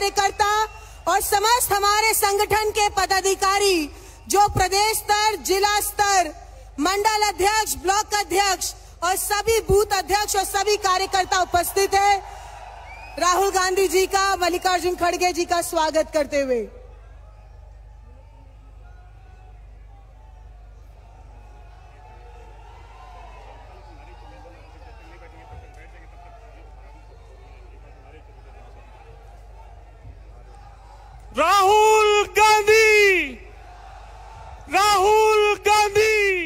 कार्यकर्ता और समस्त हमारे संगठन के पदाधिकारी जो प्रदेश स्तर, जिला स्तर, मंडल अध्यक्ष, ब्लॉक अध्यक्ष और सभी बूथ अध्यक्ष और सभी कार्यकर्ता उपस्थित है, राहुल गांधी जी का, मल्लिकार्जुन खड़गे जी का स्वागत करते हुए राहुल गांधी, राहुल गांधी,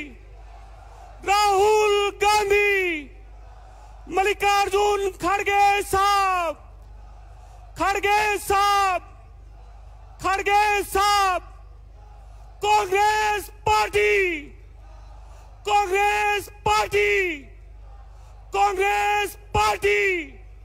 राहुल गांधी, मल्लिकार्जुन खड़गे साहब, खड़गे साहब, खड़गे साहब, Congress party, Congress party, Congress party,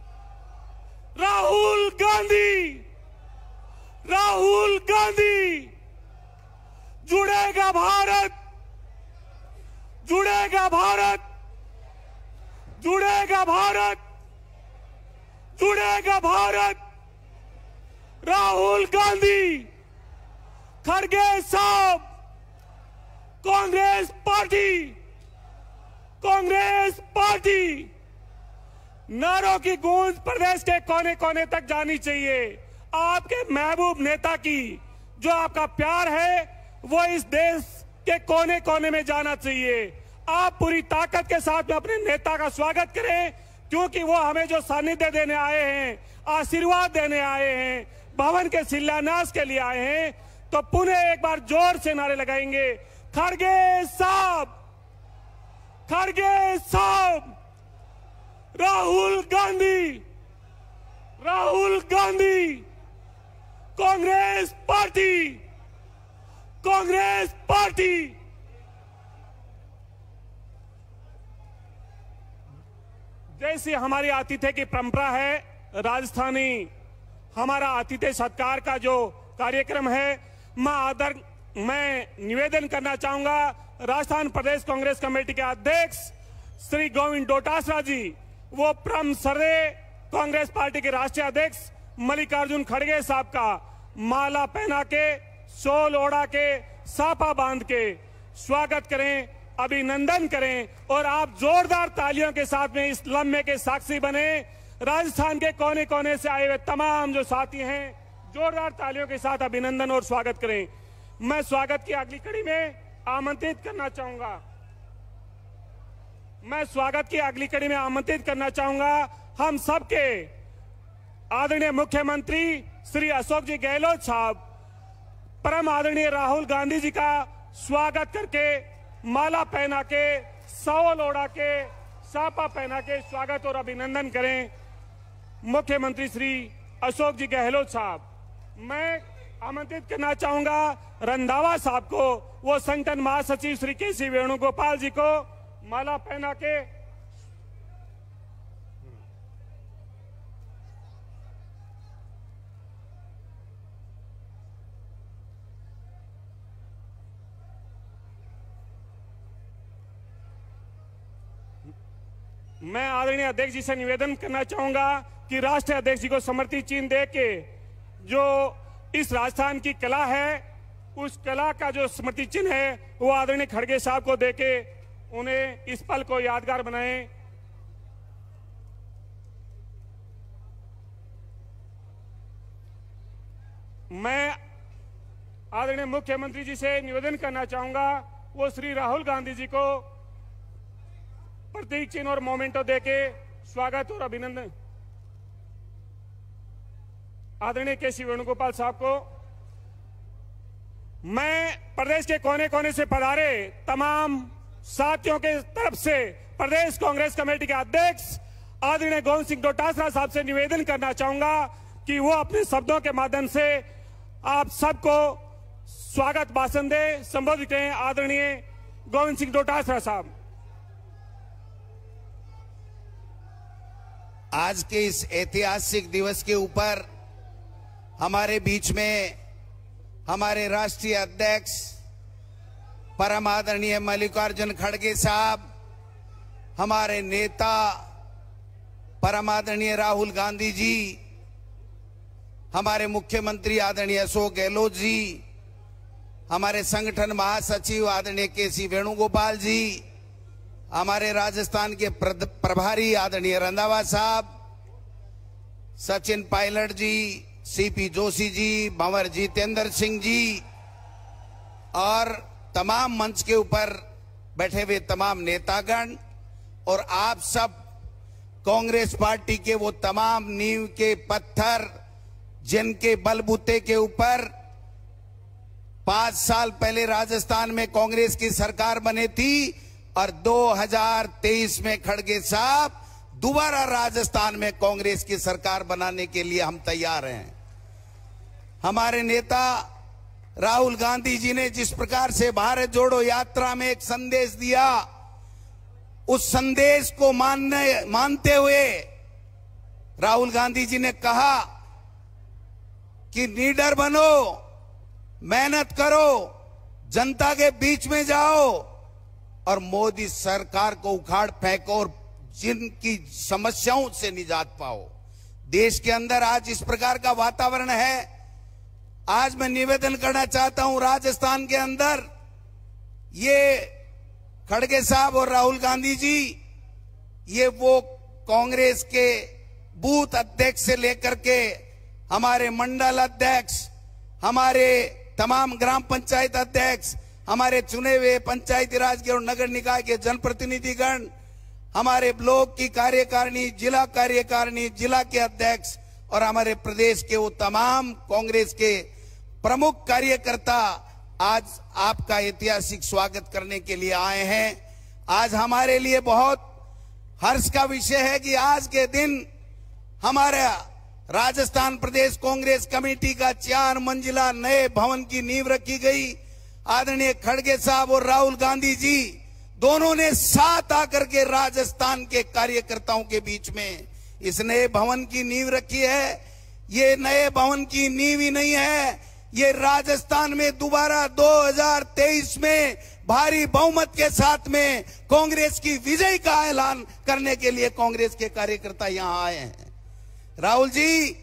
Rahul Gandhi, Rahul Gandhi, जुड़ेगा भारत, जुड़ेगा भारत, जुड़ेगा भारत, जुड़ेगा भारत, राहुल गांधी, खड़गे साहब, कांग्रेस पार्टी, कांग्रेस पार्टी। नारों की गूंज प्रदेश के कोने कोने तक जानी चाहिए। आपके महबूब नेता की जो आपका प्यार है वो इस देश के कोने कोने में जाना चाहिए। आप पूरी ताकत के साथ में अपने नेता का स्वागत करें, क्योंकि वो हमें जो सानिध्य देने आए हैं, आशीर्वाद देने आए हैं, भवन के शिलान्यास के लिए आए हैं, तो पुनः एक बार जोर से नारे लगाएंगे, खड़गे साहब, खड़गे साहब, राहुल गांधी, राहुल गांधी, कांग्रेस पार्टी, कांग्रेस पार्टी। जैसी हमारी आतिथ्य की परंपरा है, राजस्थानी हमारा आतिथ्य सत्कार का जो कार्यक्रम है, मैं निवेदन करना चाहूंगा राजस्थान प्रदेश कांग्रेस कमेटी के अध्यक्ष श्री गोविंद डोटासरा जी, वो परम श्रद्धेय कांग्रेस पार्टी के राष्ट्रीय अध्यक्ष मल्लिकार्जुन खड़गे साहब का माला पहना के, शॉल ओढ़ा के, साफा बांध के स्वागत करें, अभिनंदन करें और आप जोरदार तालियों के साथ में इस लम्हे के साक्षी बने। राजस्थान के कोने कोने से आए हुए तमाम जो साथी हैं, जोरदार तालियों के साथ अभिनंदन और स्वागत करें। मैं स्वागत की अगली कड़ी में आमंत्रित करना चाहूंगा, मैं स्वागत की अगली कड़ी में आमंत्रित करना चाहूंगा हम सबके आदरणीय मुख्यमंत्री श्री अशोक जी गहलोत साहब, परम आदरणीय राहुल गांधी जी का स्वागत करके, माला पहना के, शॉल ओढ़ा के, साफा पहना के स्वागत और अभिनंदन करें मुख्यमंत्री श्री अशोक जी गहलोत साहब। मैं आमंत्रित करना चाहूंगा रंधावा साहब को, वो संगठन महासचिव श्री केसी वेणुगोपाल जी को माला पहना के मैं आदरणीय अध्यक्ष जी से निवेदन करना चाहूंगा कि राष्ट्रीय अध्यक्ष जी को समर्थित चिन्ह दे के जो इस राजस्थान की कला है, उस कला का जो स्मृति चिन्ह है वो आदरणीय खड़गे साहब को देके उन्हें इस पल को यादगार बनाएं। मैं आदरणीय मुख्यमंत्री जी से निवेदन करना चाहूंगा वो श्री राहुल गांधी जी को प्रतीक चिन्ह और मोमेंटो देके स्वागत और अभिनंदन। आदरणीय केसी वेणुगोपाल साहब को मैं प्रदेश के कोने कोने से पधारे तमाम साथियों के तरफ से प्रदेश कांग्रेस कमेटी के अध्यक्ष आदरणीय गोविंद सिंह डोटासरा साहब से निवेदन करना चाहूंगा कि वो अपने शब्दों के माध्यम से आप सबको स्वागत भाषण दे, संबोधित करें। आदरणीय गोविंद सिंह डोटासरा साहब। आज के इस ऐतिहासिक दिवस के ऊपर हमारे बीच में हमारे राष्ट्रीय अध्यक्ष परम आदरणीय मल्लिकार्जुन खड़गे साहब, हमारे नेता परम आदरणीय राहुल गांधी जी, हमारे मुख्यमंत्री आदरणीय अशोक गहलोत जी, हमारे संगठन महासचिव आदरणीय केसी वेणुगोपाल जी, हमारे राजस्थान के प्रभारी आदरणीय रंधावा साहब, सचिन पायलट जी, सीपी जोशी जी, भंवर जितेंद्र सिंह जी और तमाम मंच के ऊपर बैठे हुए तमाम नेतागण और आप सब कांग्रेस पार्टी के वो तमाम नींव के पत्थर जिनके बलबूते के ऊपर 5 साल पहले राजस्थान में कांग्रेस की सरकार बनी थी और 2023 में खड़गे साहब दोबारा राजस्थान में कांग्रेस की सरकार बनाने के लिए हम तैयार हैं। हमारे नेता राहुल गांधी जी ने जिस प्रकार से भारत जोड़ो यात्रा में एक संदेश दिया, उस संदेश को मानते हुए राहुल गांधी जी ने कहा कि लीडर बनो, मेहनत करो, जनता के बीच में जाओ और मोदी सरकार को उखाड़ फेंको और जिनकी समस्याओं से निजात पाओ। देश के अंदर आज इस प्रकार का वातावरण है। आज मैं निवेदन करना चाहता हूं, राजस्थान के अंदर ये खड़गे साहब और राहुल गांधी जी, ये वो कांग्रेस के बूथ अध्यक्ष से लेकर के हमारे मंडल अध्यक्ष, हमारे तमाम ग्राम पंचायत अध्यक्ष, हमारे चुने हुए पंचायती राज के और नगर निकाय के जनप्रतिनिधिगण, हमारे ब्लॉक की कार्यकारिणी, जिला कार्यकारिणी, जिला के अध्यक्ष और हमारे प्रदेश के वो तमाम कांग्रेस के प्रमुख कार्यकर्ता आज आपका ऐतिहासिक स्वागत करने के लिए आए हैं। आज हमारे लिए बहुत हर्ष का विषय है कि आज के दिन हमारा राजस्थान प्रदेश कांग्रेस कमेटी का 4 मंजिला नए भवन की नींव रखी गई। आदरणीय खड़गे साहब और राहुल गांधी जी दोनों ने साथ आकर के राजस्थान के कार्यकर्ताओं के बीच में इस नए भवन की नींव रखी है। ये नए भवन की नींव ही नहीं है, ये राजस्थान में दोबारा 2023 में भारी बहुमत के साथ में कांग्रेस की विजय का ऐलान करने के लिए कांग्रेस के कार्यकर्ता यहां आए हैं। राहुल जी,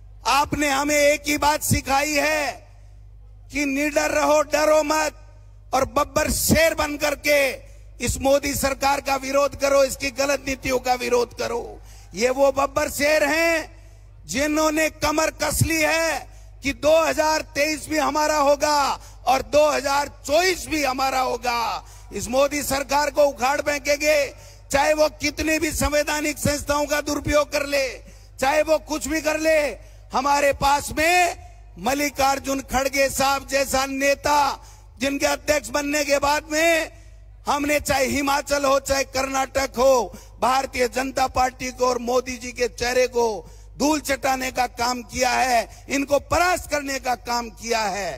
आपने हमें एक ही बात सिखाई है कि निडर रहो, डरो मत और बब्बर शेर बन करके इस मोदी सरकार का विरोध करो, इसकी गलत नीतियों का विरोध करो। ये वो बब्बर शेर हैं जिन्होंने कमर कस ली है कि 2023 भी हमारा होगा और 2024 भी हमारा होगा। इस मोदी सरकार को उखाड़ फेंकेंगे, चाहे वो कितनी भी संवैधानिक संस्थाओं का दुरुपयोग कर ले, चाहे वो कुछ भी कर ले। हमारे पास में मल्लिकार्जुन खड़गे साहब जैसा नेता, जिनके अध्यक्ष बनने के बाद में हमने चाहे हिमाचल हो चाहे कर्नाटक हो, भारतीय जनता पार्टी को और मोदी जी के चेहरे को धूल चटाने का काम किया है, इनको परास्त करने का काम किया है।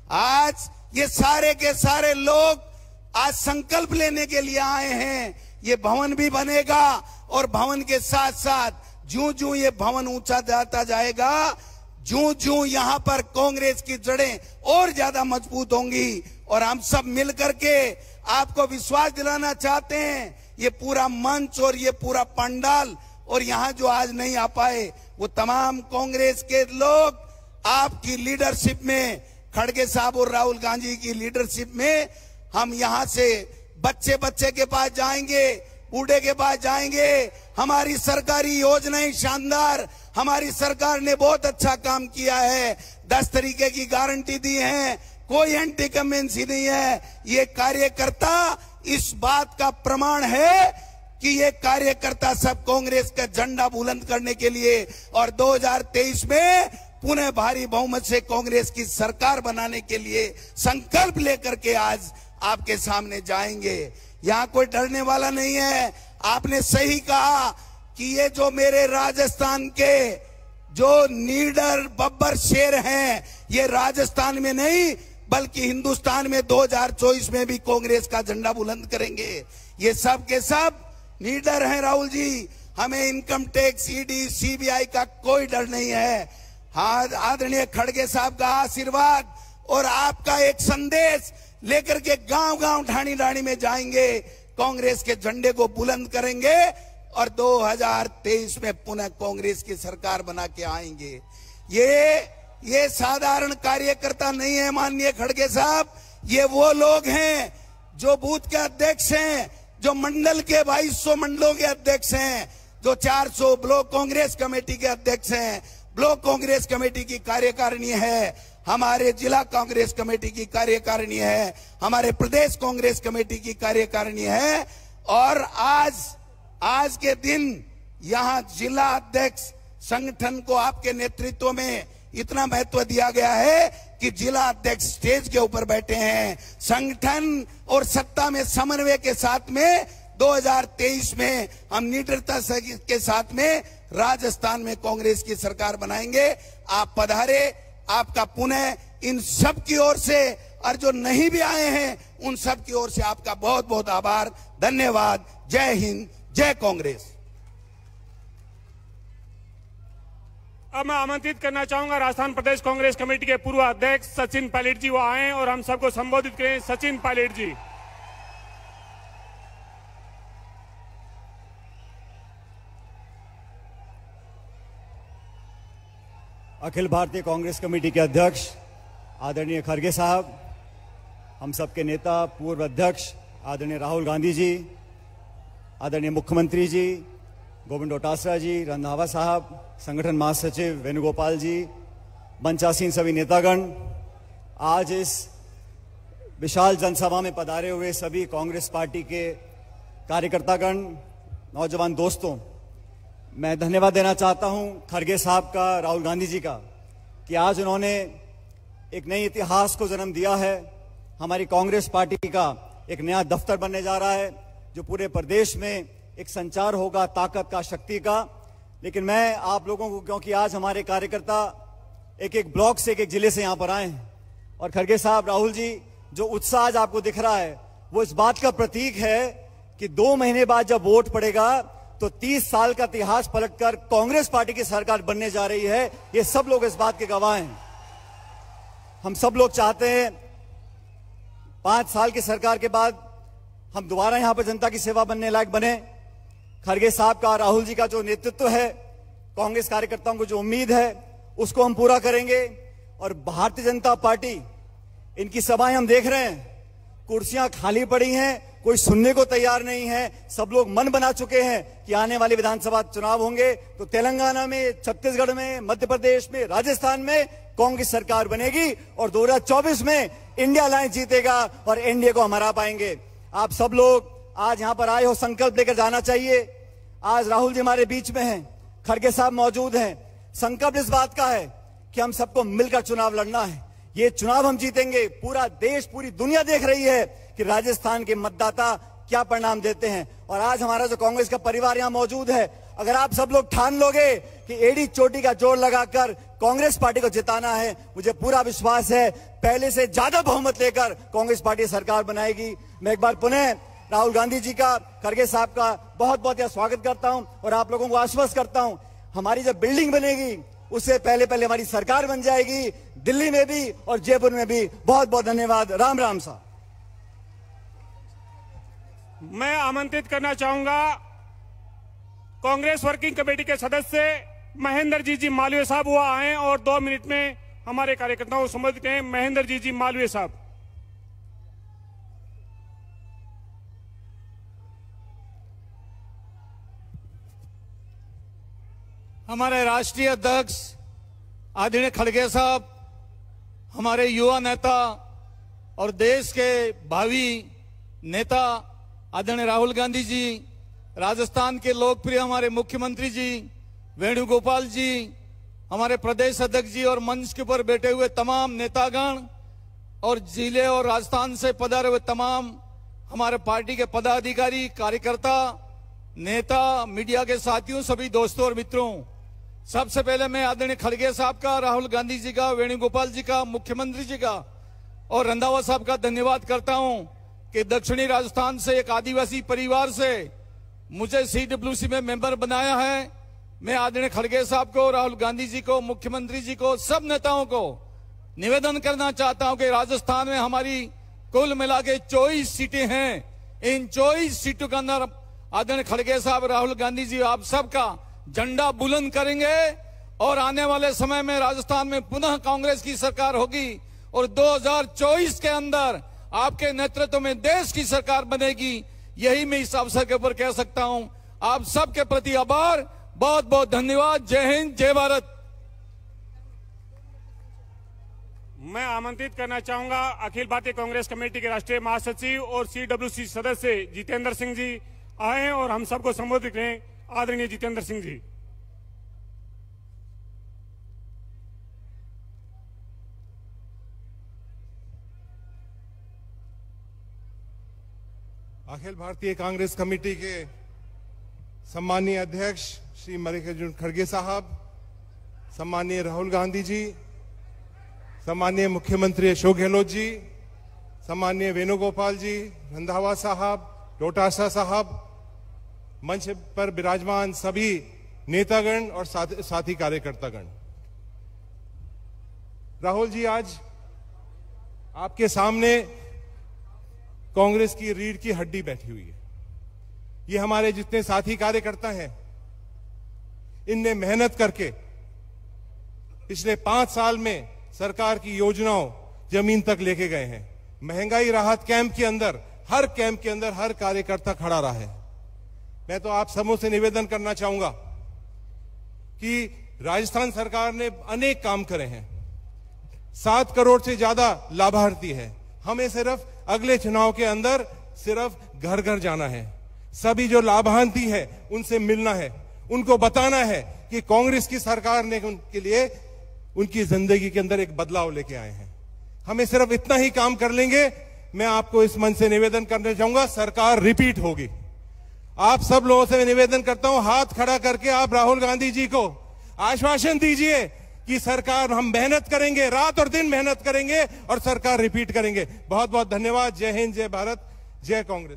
आज ये सारे के सारे लोग आज संकल्प लेने के लिए आए हैं। ये भवन भी बनेगा और भवन के साथ साथ ज्यों ज्यों ये भवन ऊंचा जाता जाएगा, ज्यों ज्यों यहाँ पर कांग्रेस की जड़ें और ज्यादा मजबूत होंगी। और हम सब मिलकर के आपको विश्वास दिलाना चाहते हैं, ये पूरा मंच और ये पूरा पंडाल और यहाँ जो आज नहीं आ पाए वो तमाम कांग्रेस के लोग आपकी लीडरशिप में, खड़गे साहब और राहुल गांधी की लीडरशिप में हम यहाँ से बच्चे बच्चे के पास जाएंगे, बूढ़े के पास जाएंगे। हमारी सरकारी योजनाएं शानदार, हमारी सरकार ने बहुत अच्छा काम किया है, 10 तरीके की गारंटी दी है, कोई एंटी कमेंसी नहीं है। ये कार्यकर्ता इस बात का प्रमाण है कि ये कार्यकर्ता सब कांग्रेस का झंडा बुलंद करने के लिए और 2023 में पुनः भारी बहुमत से कांग्रेस की सरकार बनाने के लिए संकल्प लेकर के आज आपके सामने जाएंगे। यहाँ कोई डरने वाला नहीं है। आपने सही कहा कि ये जो मेरे राजस्थान के जो नीडर बब्बर शेर हैं, ये राजस्थान में नहीं बल्कि हिंदुस्तान में 2024 में भी कांग्रेस का झंडा बुलंद करेंगे। ये सब के सब लीडर हैं राहुल जी। हमें इनकम टैक्स, ईडी, सीबीआई का कोई डर नहीं है। हाँ, आदरणीय खड़गे साहब का आशीर्वाद और आपका एक संदेश लेकर के गांव गांव ढाणी ढाणी में जाएंगे, कांग्रेस के झंडे को बुलंद करेंगे और 2023 में पुनः कांग्रेस की सरकार बना के आएंगे। ये साधारण कार्यकर्ता नहीं है माननीय खड़गे साहब, ये वो लोग हैं जो बूथ के अध्यक्ष हैं, जो मंडल के 2200 मंडलों के अध्यक्ष हैं, जो 400 ब्लॉक कांग्रेस कमेटी के अध्यक्ष हैं, ब्लॉक कांग्रेस कमेटी की कार्यकारिणी है, हमारे जिला कांग्रेस कमेटी की कार्यकारिणी है, हमारे प्रदेश कांग्रेस कमेटी की कार्यकारिणी है। और आज के दिन यहाँ जिला अध्यक्ष संगठन को आपके नेतृत्व में इतना महत्व दिया गया है कि जिला अध्यक्ष स्टेज के ऊपर बैठे हैं। संगठन और सत्ता में समन्वय के साथ में 2023 में हम निडरता के साथ में राजस्थान में कांग्रेस की सरकार बनाएंगे। आप पधारे, आपका पुनः इन सब की ओर से, और जो नहीं भी आए हैं उन सब की ओर से आपका बहुत बहुत आभार, धन्यवाद। जय हिंद, जय कांग्रेस। अब मैं आमंत्रित करना चाहूंगा राजस्थान प्रदेश कांग्रेस कमेटी के पूर्व अध्यक्ष सचिन पायलट जी, वो आए और हम सबको संबोधित करें। सचिन पायलट जी। अखिल भारतीय कांग्रेस कमेटी के अध्यक्ष आदरणीय खड़गे साहब, हम सबके नेता पूर्व अध्यक्ष आदरणीय राहुल गांधी जी, आदरणीय मुख्यमंत्री जी गोविंद डोटासरा जी, रंधावा साहब, संगठन महासचिव वेणुगोपाल जी, मंचासीन सभी नेतागण, आज इस विशाल जनसभा में पधारे हुए सभी कांग्रेस पार्टी के कार्यकर्तागण, नौजवान दोस्तों, मैं धन्यवाद देना चाहता हूं खड़गे साहब का, राहुल गांधी जी का, कि आज उन्होंने एक नई इतिहास को जन्म दिया है। हमारी कांग्रेस पार्टी का एक नया दफ्तर बनने जा रहा है जो पूरे प्रदेश में एक संचार होगा ताकत का, शक्ति का। लेकिन मैं आप लोगों को, क्योंकि आज हमारे कार्यकर्ता एक एक ब्लॉक से, एक एक जिले से यहां पर आए हैं, और खड़गे साहब, राहुल जी, जो उत्साह आज आपको दिख रहा है वो इस बात का प्रतीक है कि 2 महीने बाद जब वोट पड़ेगा तो 30 साल का इतिहास पलटकर कांग्रेस पार्टी की सरकार बनने जा रही है। ये सब लोग इस बात के गवाह हैं। हम सब लोग चाहते हैं 5 साल की सरकार के बाद हम दोबारा यहां पर जनता की सेवा बनने लायक बने। खड़गे साहब का, राहुल जी का जो नेतृत्व है, कांग्रेस कार्यकर्ताओं को जो उम्मीद है उसको हम पूरा करेंगे। और भारतीय जनता पार्टी, इनकी सभाएं हम देख रहे हैं, कुर्सियां खाली पड़ी हैं, कोई सुनने को तैयार नहीं है। सब लोग मन बना चुके हैं कि आने वाले विधानसभा चुनाव होंगे तो तेलंगाना में, छत्तीसगढ़ में, मध्य प्रदेश में, राजस्थान में कांग्रेस सरकार बनेगी और 2024 में इंडिया अलायंस जीतेगा और एनडीए को हम हरा पाएंगे। आप सब लोग आज यहां पर आए हो, संकल्प लेकर जाना चाहिए। आज राहुल जी हमारे बीच में हैं, खड़गे साहब मौजूद हैं। संकल्प इस बात का है कि हम सबको मिलकर चुनाव लड़ना है। ये चुनाव हम जीतेंगे। पूरा देश, पूरी दुनिया देख रही है कि राजस्थान के मतदाता क्या परिणाम देते हैं। और आज हमारा जो कांग्रेस का परिवार यहां मौजूद है, अगर आप सब लोग ठान लोगे कि एड़ी चोटी का जोर लगाकर कांग्रेस पार्टी को जिताना है, मुझे पूरा विश्वास है पहले से ज्यादा बहुमत लेकर कांग्रेस पार्टी सरकार बनाएगी। मैं एक बार पुनः राहुल गांधी जी का, खड़गे साहब का बहुत बहुत स्वागत करता हूं और आप लोगों को आश्वस्त करता हूं, हमारी जब बिल्डिंग बनेगी उससे पहले पहले हमारी सरकार बन जाएगी, दिल्ली में भी और जयपुर में भी। बहुत बहुत धन्यवाद। राम राम साहब। मैं आमंत्रित करना चाहूंगा कांग्रेस वर्किंग कमेटी के सदस्य महेंद्र जी मालवीय साहब, वो आए और 2 मिनट में हमारे कार्यकर्ताओं को संबोधित करें। महेंद्र जी मालवीय साहब। हमारे राष्ट्रीय अध्यक्ष आदरणीय खड़गे साहब, हमारे युवा नेता और देश के भावी नेता आदरणीय राहुल गांधी जी, राजस्थान के लोकप्रिय हमारे मुख्यमंत्री जी वेणुगोपाल जी, हमारे प्रदेश अध्यक्ष जी और मंच के ऊपर बैठे हुए तमाम नेतागण और जिले और राजस्थान से पधारे हुए तमाम हमारे पार्टी के पदाधिकारी, कार्यकर्ता, नेता, मीडिया के साथियों, सभी दोस्तों और मित्रों, सबसे पहले मैं आदरणीय खड़गे साहब का, राहुल गांधी जी का, वेणुगोपाल जी का, मुख्यमंत्री जी का और रंधावा साहब का धन्यवाद करता हूं कि दक्षिणी राजस्थान से एक आदिवासी परिवार से मुझे सीडब्ल्यूसी में मेंबर बनाया है। मैं आदरणीय खड़गे साहब को, राहुल गांधी जी को, मुख्यमंत्री जी को, सब नेताओं को निवेदन करना चाहता हूं कि राजस्थान में हमारी कुल मिला के 24 सीटें हैं। इन 24 सीटों के अंदर आदरणीय खड़गे साहब, राहुल गांधी जी, आप सबका झंडा बुलंद करेंगे और आने वाले समय में राजस्थान में पुनः कांग्रेस की सरकार होगी और 2024 के अंदर आपके नेतृत्व में देश की सरकार बनेगी। यही मैं इस अवसर के ऊपर कह सकता हूं। आप सबके प्रति आभार, बहुत बहुत धन्यवाद। जय हिंद, जय भारत। मैं आमंत्रित करना चाहूंगा अखिल भारतीय कांग्रेस कमेटी के राष्ट्रीय महासचिव और CWC सदस्य जितेंद्र सिंह जी आए और हम सबको संबोधित करें। आदरणीय जितेंद्र सिंह जी। अखिल भारतीय कांग्रेस कमेटी के सम्मानीय अध्यक्ष श्री मल्लिकार्जुन खड़गे साहब, सम्मानीय राहुल गांधी जी, सम्मानीय मुख्यमंत्री अशोक गहलोत जी, सम्मानीय वेणुगोपाल जी, रंधावा साहब, डोटासरा साहब, मंच पर विराजमान सभी नेतागण और साथी कार्यकर्तागण। राहुल जी, आज आपके सामने कांग्रेस की रीढ़ की हड्डी बैठी हुई है। ये हमारे जितने साथी कार्यकर्ता हैं, इनने मेहनत करके पिछले 5 साल में सरकार की योजनाओं जमीन तक लेके गए हैं। महंगाई राहत कैंप के अंदर, हर कैंप के अंदर हर कार्यकर्ता खड़ा रहा है। मैं तो आप सबों से निवेदन करना चाहूंगा कि राजस्थान सरकार ने अनेक काम करे हैं। 7 करोड़ से ज्यादा लाभार्थी है। हमें सिर्फ अगले चुनाव के अंदर सिर्फ घर घर जाना है, सभी जो लाभार्थी है उनसे मिलना है, उनको बताना है कि कांग्रेस की सरकार ने उनके लिए उनकी जिंदगी के अंदर एक बदलाव लेके आए हैं। हमें सिर्फ इतना ही काम कर लेंगे। मैं आपको इस मंच से निवेदन करना चाहूंगा, सरकार रिपीट होगी। आप सब लोगों से निवेदन करता हूं, हाथ खड़ा करके आप राहुल गांधी जी को आश्वासन दीजिए कि सरकार, हम मेहनत करेंगे, रात और दिन मेहनत करेंगे और सरकार रिपीट करेंगे। बहुत बहुत धन्यवाद। जय हिंद, जय भारत, जय कांग्रेस।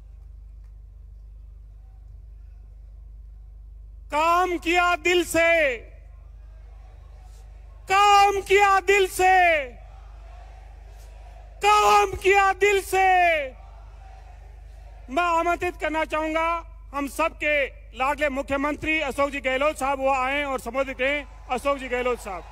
काम किया दिल से, काम किया दिल से, काम किया दिल से। मैं आमंत्रित करना चाहूंगा हम सबके लाडले मुख्यमंत्री अशोक जी गहलोत साहब, वो आए और संबोधित करें। अशोक जी गहलोत साहब।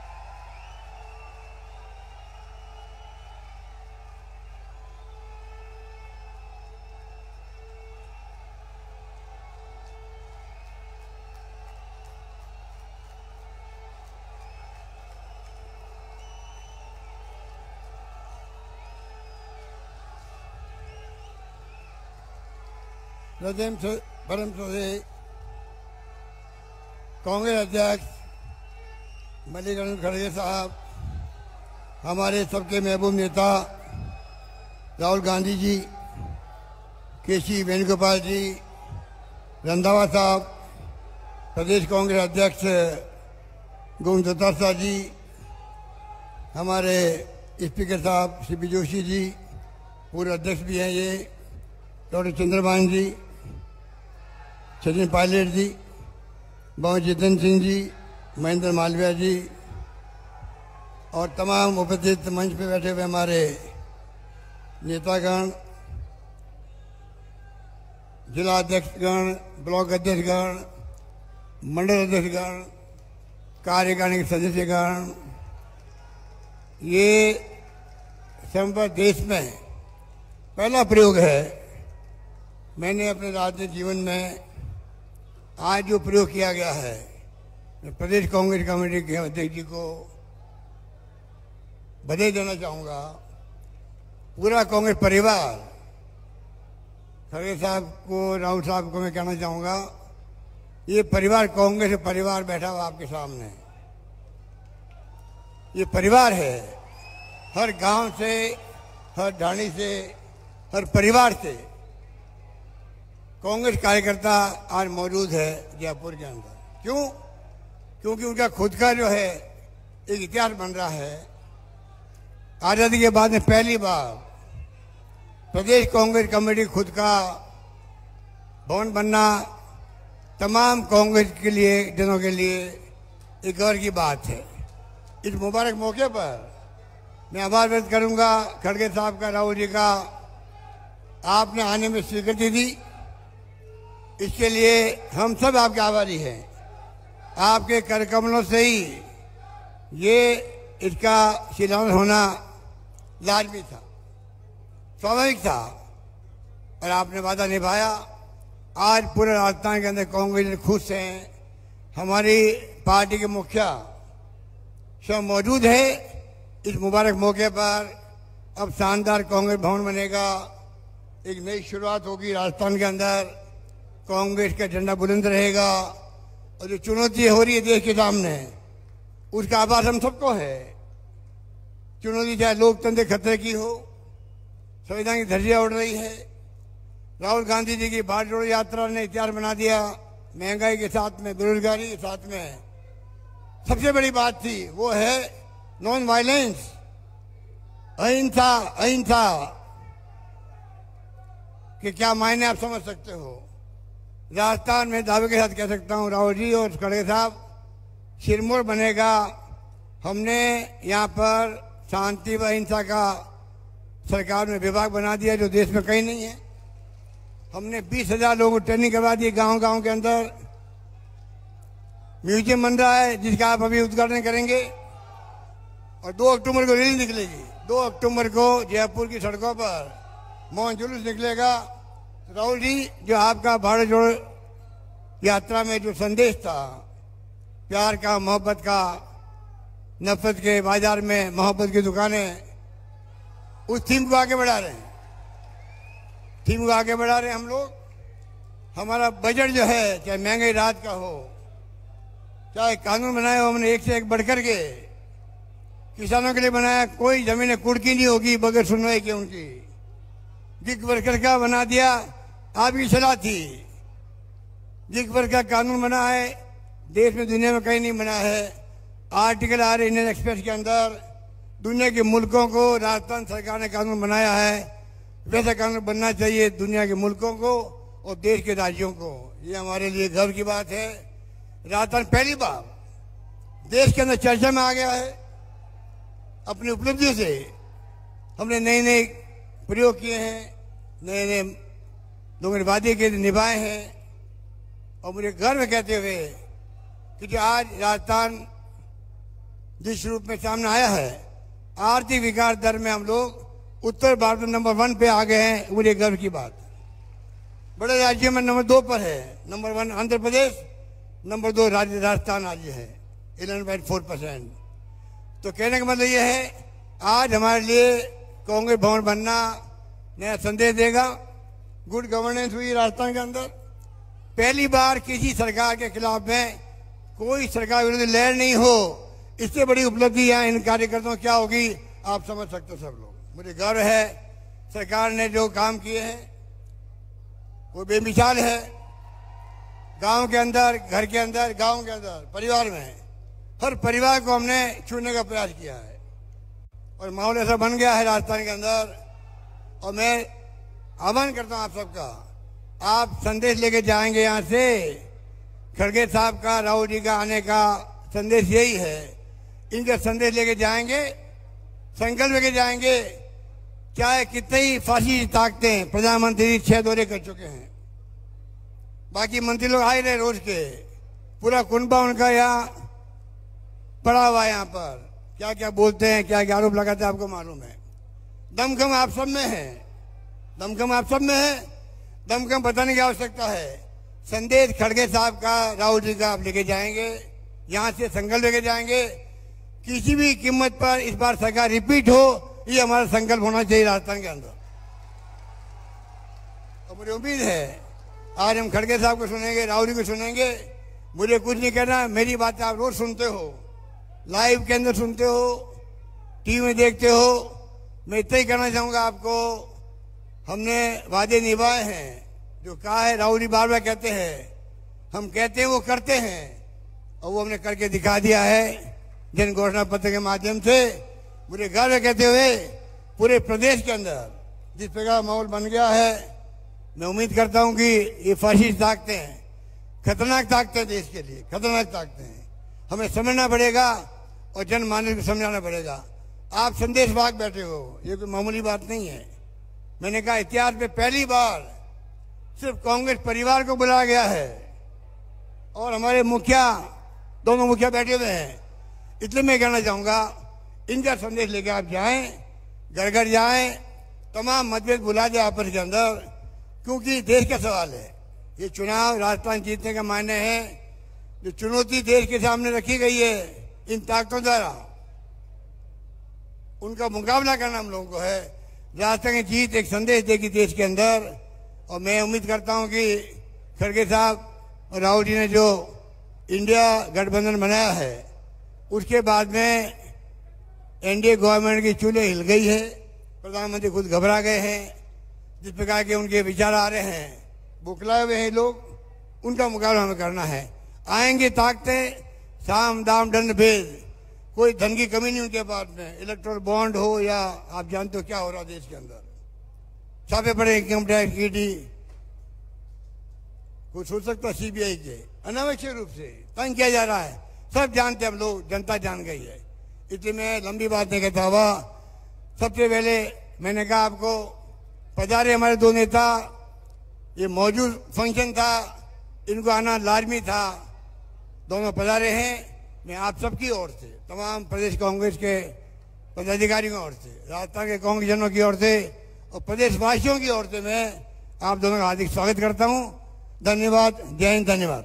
परम श्रद्धेय कांग्रेस अध्यक्ष मल्लिकार्जुन खड़गे साहब, हमारे सबके महबूब नेता राहुल गांधी जी, केसी वेणुगोपाल जी, रंधावा साहब, प्रदेश कांग्रेस अध्यक्ष गोविंद डोटासरा जी, हमारे स्पीकर साहब सीपी जोशी जी, पूर्व अध्यक्ष भी हैं ये, डॉक्टर चंद्रभान जी, सचिन पायलट जी, बाबू जितेंद्र सिंह जी, महेंद्र मालवीय जी और तमाम उपस्थित मंच पे बैठे हुए हमारे नेतागण, जिला अध्यक्षगण, ब्लॉक अध्यक्षगण, मंडल अध्यक्षगण, कार्यकारिणी के सदस्यगण, ये समग्र देश में पहला प्रयोग है। मैंने अपने राजनीतिक जीवन में आज जो प्रयोग किया गया है, मैं प्रदेश कांग्रेस कमेटी के अध्यक्ष जी को बधाई देना चाहूँगा। पूरा कांग्रेस परिवार, खड़गे साहब को, राहुल साहब को मैं कहना चाहूँगा, ये परिवार कांग्रेस परिवार बैठा हुआ आपके सामने, ये परिवार है। हर गांव से, हर ढाणी से, हर परिवार से कांग्रेस कार्यकर्ता आज मौजूद है जयपुर के अंदर। क्यों? क्योंकि उनका खुद का जो है एक इतिहास बन रहा है। आजादी के बाद में पहली बार प्रदेश कांग्रेस कमेटी खुद का भवन बनना तमाम कांग्रेस के लिए, जनों के लिए एक गर्व की बात है। इस मुबारक मौके पर मैं आभार व्यक्त करूंगा खड़गे साहब का, राहुल जी का। आपने आने में स्वीकृति दी, इसके लिए हम सब आपके आभारी हैं। आपके करकमलों से ही ये इसका शिलान्यास होना लाजमी था, स्वाभाविक था, और आपने वादा निभाया। आज पूरे राजस्थान के अंदर कांग्रेस खुश हैं। हमारी पार्टी के मुखिया सब मौजूद है। इस मुबारक मौके पर अब शानदार कांग्रेस भवन बनेगा, एक नई शुरुआत होगी राजस्थान के अंदर। कांग्रेस का झंडा बुलंद रहेगा, और जो चुनौती हो रही है देश के सामने, उसका आभास हम सबको है। चुनौती चाहे लोकतंत्र खतरे की हो, संविधान की धज्जियां उड़ रही है। राहुल गांधी जी की भारत जोड़ो यात्रा ने इतिहास बना दिया। महंगाई के साथ में, बेरोजगारी के साथ में सबसे बड़ी बात थी वो है नॉन वायलेंस, अहिंसा। अहिंसा के क्या मायने आप समझ सकते हो। राजस्थान में दावे के साथ कह सकता हूँ, राहुल जी और खड़गे साहब, सिरमौर बनेगा। हमने यहाँ पर शांति व अहिंसा का सरकार में विभाग बना दिया जो देश में कहीं नहीं है। हमने 20,000 लोगों को ट्रेनिंग करवा दी गांव-गांव के अंदर। म्यूजियम बन रहा है जिसका आप अभी उद्घाटन करेंगे, और 2 अक्टूबर को रैली निकलेगी। 2 अक्टूबर को जयपुर की सड़कों पर मौन जुलूस निकलेगा। राहुल जी, जो आपका भारत जोड़ो यात्रा में जो संदेश था, प्यार का, मोहब्बत का, नफरत के बाजार में मोहब्बत की दुकानें, उस थीम को आगे बढ़ा रहे हैं। थीम को आगे बढ़ा रहे हैं हम लोग। हमारा बजट जो है, चाहे महंगाई रात का हो, चाहे कानून बनाए हो हमने एक से एक बढ़कर के, किसानों के लिए बनाया। कोई जमीनें कुड़की नहीं होगी बगैर सुनवाई के उनकी। गिग वर्कर का बना दिया, आपकी सलाह थी। गिग वर्कर का कानून बना है, देश में दुनिया में कहीं नहीं बना है। आर्टिकल आ रहे इंडियन एक्सप्रेस के अंदर, दुनिया के मुल्कों को राजस्थान सरकार ने कानून बनाया है। वैसा कानून बनना चाहिए दुनिया के मुल्कों को और देश के राज्यों को। ये हमारे लिए गर्व की बात है। राजस्थान पहली बार देश के अंदर चर्चा में आ गया है। अपनी उपलब्धियों से हमने नए नए प्रयोग किए हैं, नए नए लोगों ने वादे के निभाए हैं। और मुझे गर्व कहते हुए कि जो आज राजस्थान जिस रूप में सामने आया है, आर्थिक विकास दर में हम लोग उत्तर भारत में नंबर 1 पे आ गए हैं। मुझे गर्व की बात। बड़े राज्यों में नंबर 2 पर है। नंबर 1 आंध्र प्रदेश, नंबर 2 राजस्थान राज्य है 11.4%। तो कहने का मतलब यह है, आज हमारे लिए कांग्रेस भवन बनना नया संदेश देगा। गुड गवर्नेंस हुई राजस्थान के अंदर। पहली बार किसी सरकार के खिलाफ में कोई सरकार विरोधी लहर नहीं हो। इससे बड़ी उपलब्धि यहाँ इन कार्यकर्ताओं क्या होगी आप समझ सकते हो सब लोग। मुझे गर्व है सरकार ने जो काम किए हैं वो बेमिसाल है। गांव के अंदर, घर के अंदर, गांव के अंदर, परिवार में हर परिवार को हमने छूने का प्रयास किया है, और माहौल ऐसा बन गया है राजस्थान के अंदर। और मैं आह्वान करता हूं आप सबका, आप संदेश लेके जाएंगे यहाँ से। खड़गे साहब का, राहुल जी का आने का संदेश यही है। इनका संदेश लेके जाएंगे, संकल्प लेके जाएंगे। चाहे कितने ही फांसी ताकतें, प्रधानमंत्री 6 दौरे कर चुके हैं, बाकी मंत्री लोग आए रहे रोज के। पूरा कुनबा उनका यहाँ पड़ा हुआ है। यहाँ पर क्या क्या बोलते हैं, क्या क्या आरोप लगाते हैं, आपको मालूम है। दमखम आप सब में है, दमखम आप सब में है। दमखम बताने की आवश्यकता है। संदेश खड़गे साहब का, राहुल जी का आप लेके जाएंगे, यहाँ से संकल्प लेके जाएंगे। किसी भी कीमत पर इस बार सरकार रिपीट हो, ये हमारा संकल्प होना चाहिए राजस्थान के अंदर। और मुझे उम्मीद है आज हम खड़गे साहब को सुनेंगे, राहुल जी को सुनेंगे। मुझे कुछ नहीं कहना, मेरी बातें आप रोज सुनते हो, लाइव के अंदर सुनते हो, टीवी में देखते हो। मैं इतना ही कहना चाहूंगा आपको, हमने वादे निभाए हैं। जो कहा है, राहुल जी बार बार कहते हैं, हम कहते हैं वो करते हैं, और वो हमने करके दिखा दिया है जन घोषणा पत्र के माध्यम से। मुझे गर्व कहते हुए पूरे प्रदेश के अंदर जिस प्रकार माहौल बन गया है, मैं उम्मीद करता हूं कि ये फाशिस्ट ताकतें हैं, खतरनाक ताकतें, देश के लिए खतरनाक ताकतें हैं। हमें समझना पड़ेगा और जनमानस को समझाना पड़ेगा। आप संदेश भाग बैठे हो, ये कोई मामूली बात नहीं है। मैंने कहा इतिहास में पहली बार सिर्फ कांग्रेस परिवार को बुलाया गया है, और हमारे मुखिया दोनों मुखिया बैठे हुए हैं। इसलिए मैं कहना चाहूंगा, इनका संदेश लेकर आप जाएं, घर घर जाएं, तमाम मतभेद भुला जाए आपस के अंदर, क्योंकि देश का सवाल है। ये चुनाव राजस्थान जीतने का मायने है। जो चुनौती देश के सामने रखी गई है इन ताकतों द्वारा, उनका मुकाबला करना हम लोगों को है। राजस्थान की जीत एक संदेश देगी देश के अंदर, और मैं उम्मीद करता हूं कि खड़गे साहब और राहुल जी ने जो इंडिया गठबंधन बनाया है, उसके बाद में एनडीए गवर्नमेंट की चूल्हे हिल गई है। प्रधानमंत्री खुद घबरा गए हैं। जिस प्रकार के उनके विचार आ रहे हैं, बुखलाए हुए हैं लोग, उनका मुकाबला हमें करना है। आएंगे ताकतें, साम दाम दंड भेद, कोई धन की कमी नहीं उनके पास में। इलेक्ट्रल बॉन्ड हो या आप जानते हो क्या हो रहा है देश के अंदर, छापे पड़े इनकम टैक्स ईडी, कुछ सोच सकता सीबीआई के अनावश्यक रूप से तंग किया जा रहा है। सब जानते हम लोग, जनता जान गई है। इसलिए मैं लंबी बात नहीं कहता हुआ, सबसे पहले मैंने कहा आपको पधारे हमारे दो नेता, ये मौजूद फंक्शन था, इनको आना लाजमी था, दोनों पधारे हैं। मैं आप सबकी ओर से, तमाम प्रदेश कांग्रेस के पदाधिकारियों की ओर से, राजस्थान के कांग्रेसजनों की ओर से और प्रदेशवासियों की ओर से मैं आप दोनों का हार्दिक स्वागत करता हूं। धन्यवाद। जय हिंद। धन्यवाद।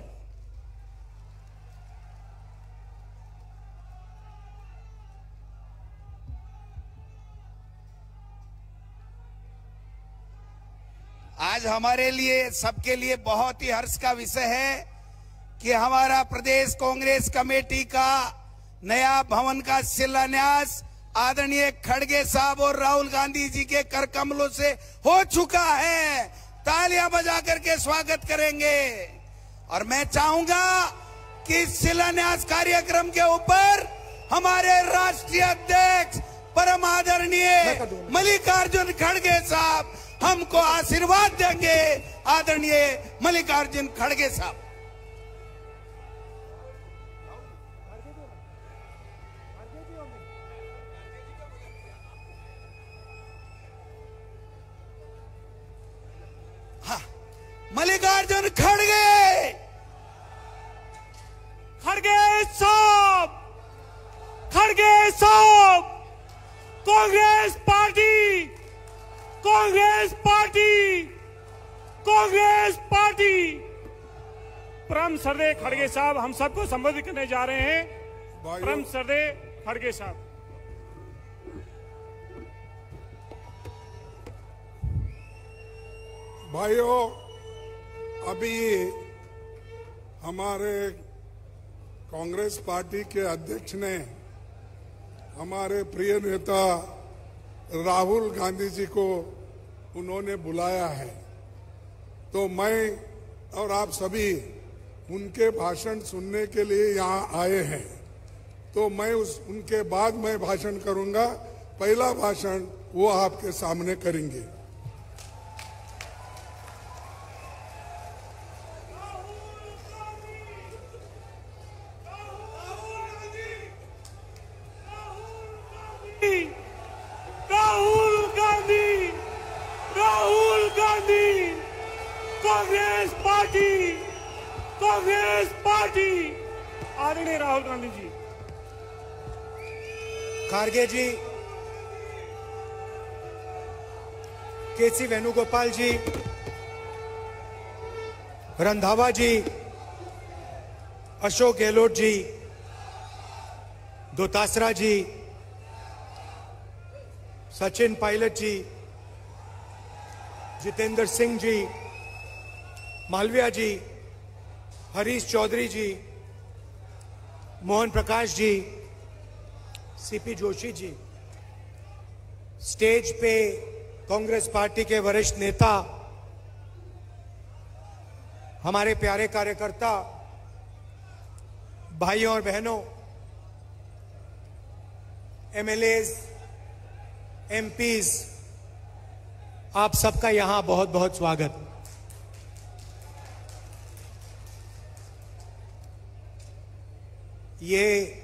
आज हमारे लिए, सबके लिए बहुत ही हर्ष का विषय है कि हमारा प्रदेश कांग्रेस कमेटी का नया भवन का शिलान्यास आदरणीय खड़गे साहब और राहुल गांधी जी के कर कमलों से हो चुका है। तालियां बजा करके स्वागत करेंगे। और मैं चाहूंगा कि इस शिलान्यास कार्यक्रम के ऊपर हमारे राष्ट्रीय अध्यक्ष परम आदरणीय मल्लिकार्जुन खड़गे साहब हमको आशीर्वाद देंगे। आदरणीय मल्लिकार्जुन खड़गे साहब। हाँ, मल्लिकार्जुन खड़गे, खड़गे साहब, खड़गे साहब, Congress party, Congress party, Congress party. परम श्रद्धेय खड़गे साहब हम सबको संबोधित करने जा रहे हैं। परम श्रद्धेय खड़गे साहब। भाइयों, अभी हमारे कांग्रेस पार्टी के अध्यक्ष ने हमारे प्रिय नेता राहुल गांधी जी को उन्होंने बुलाया है, तो मैं और आप सभी उनके भाषण सुनने के लिए यहाँ आए हैं। तो मैं उनके बाद मैं भाषण करूंगा। पहला भाषण वो आपके सामने करेंगे। Rahul Gandhi, Rahul Gandhi, Congress party, Congress party. आदरणीय Rahul Gandhi ji. Kharge ji, KC Venugopal ji, Randhawa ji, Ashok Gehlot ji, Dotasra ji, Sachin Pilot ji, Jitendra Singh ji, Malviya ji, Harish Chaudhary ji, Mohan Prakash ji, CP Joshi ji, stage पे कांग्रेस पार्टी के वरिष्ठ नेता, हमारे प्यारे कार्यकर्ता, भाइयों और बहनों, एमएलएज, एमपीज, आप सबका यहां बहुत बहुत स्वागत। ये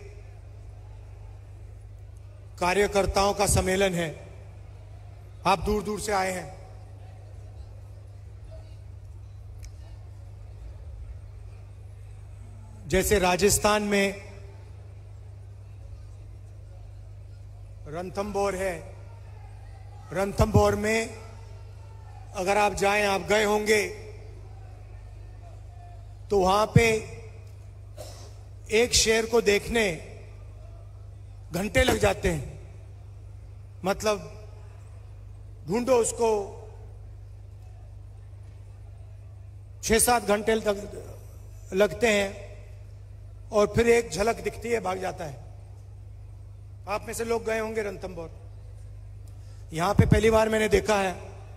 कार्यकर्ताओं का सम्मेलन है। आप दूर दूर से आए हैं। जैसे राजस्थान में रणथंभौर है, रणथंभौर में अगर आप जाएं, आप गए होंगे, तो वहां पे एक शेर को देखने घंटे लग जाते हैं। मतलब ढूंढो उसको, 6-7 घंटे लगते हैं और फिर एक झलक दिखती है, भाग जाता है। आप में से लोग गए होंगे रणथंभौर। यहां पे पहली बार मैंने देखा है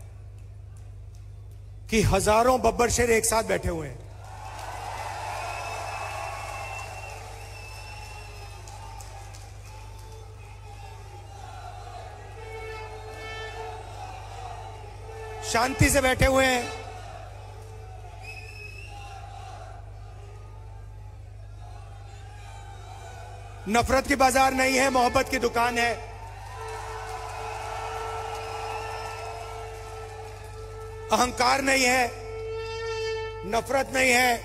कि हजारों बब्बर शेर एक साथ बैठे हुए हैं। शांति से बैठे हुए हैं। नफरत की बाजार नहीं है, मोहब्बत की दुकान है। अहंकार नहीं है, नफरत नहीं है,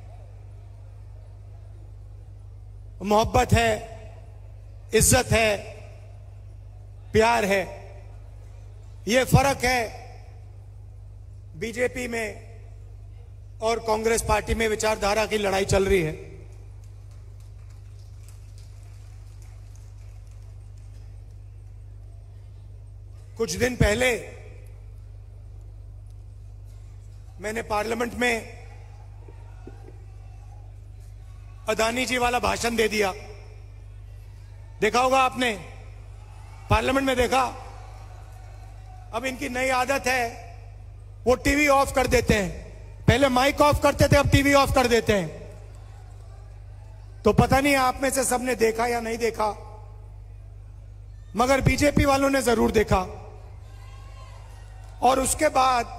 मोहब्बत है, इज्जत है, प्यार है। यह फर्क है बीजेपी में और कांग्रेस पार्टी में। विचारधारा की लड़ाई चल रही है। कुछ दिन पहले मैंने पार्लियामेंट में अदानी जी वाला भाषण दे दिया। देखा होगा आपने, पार्लियामेंट में देखा। अब इनकी नई आदत है, वो टीवी ऑफ कर देते हैं। पहले माइक ऑफ करते थे, अब टीवी ऑफ कर देते हैं। तो पता नहीं आप में से सबने देखा या नहीं देखा, मगर बीजेपी वालों ने जरूर देखा। और उसके बाद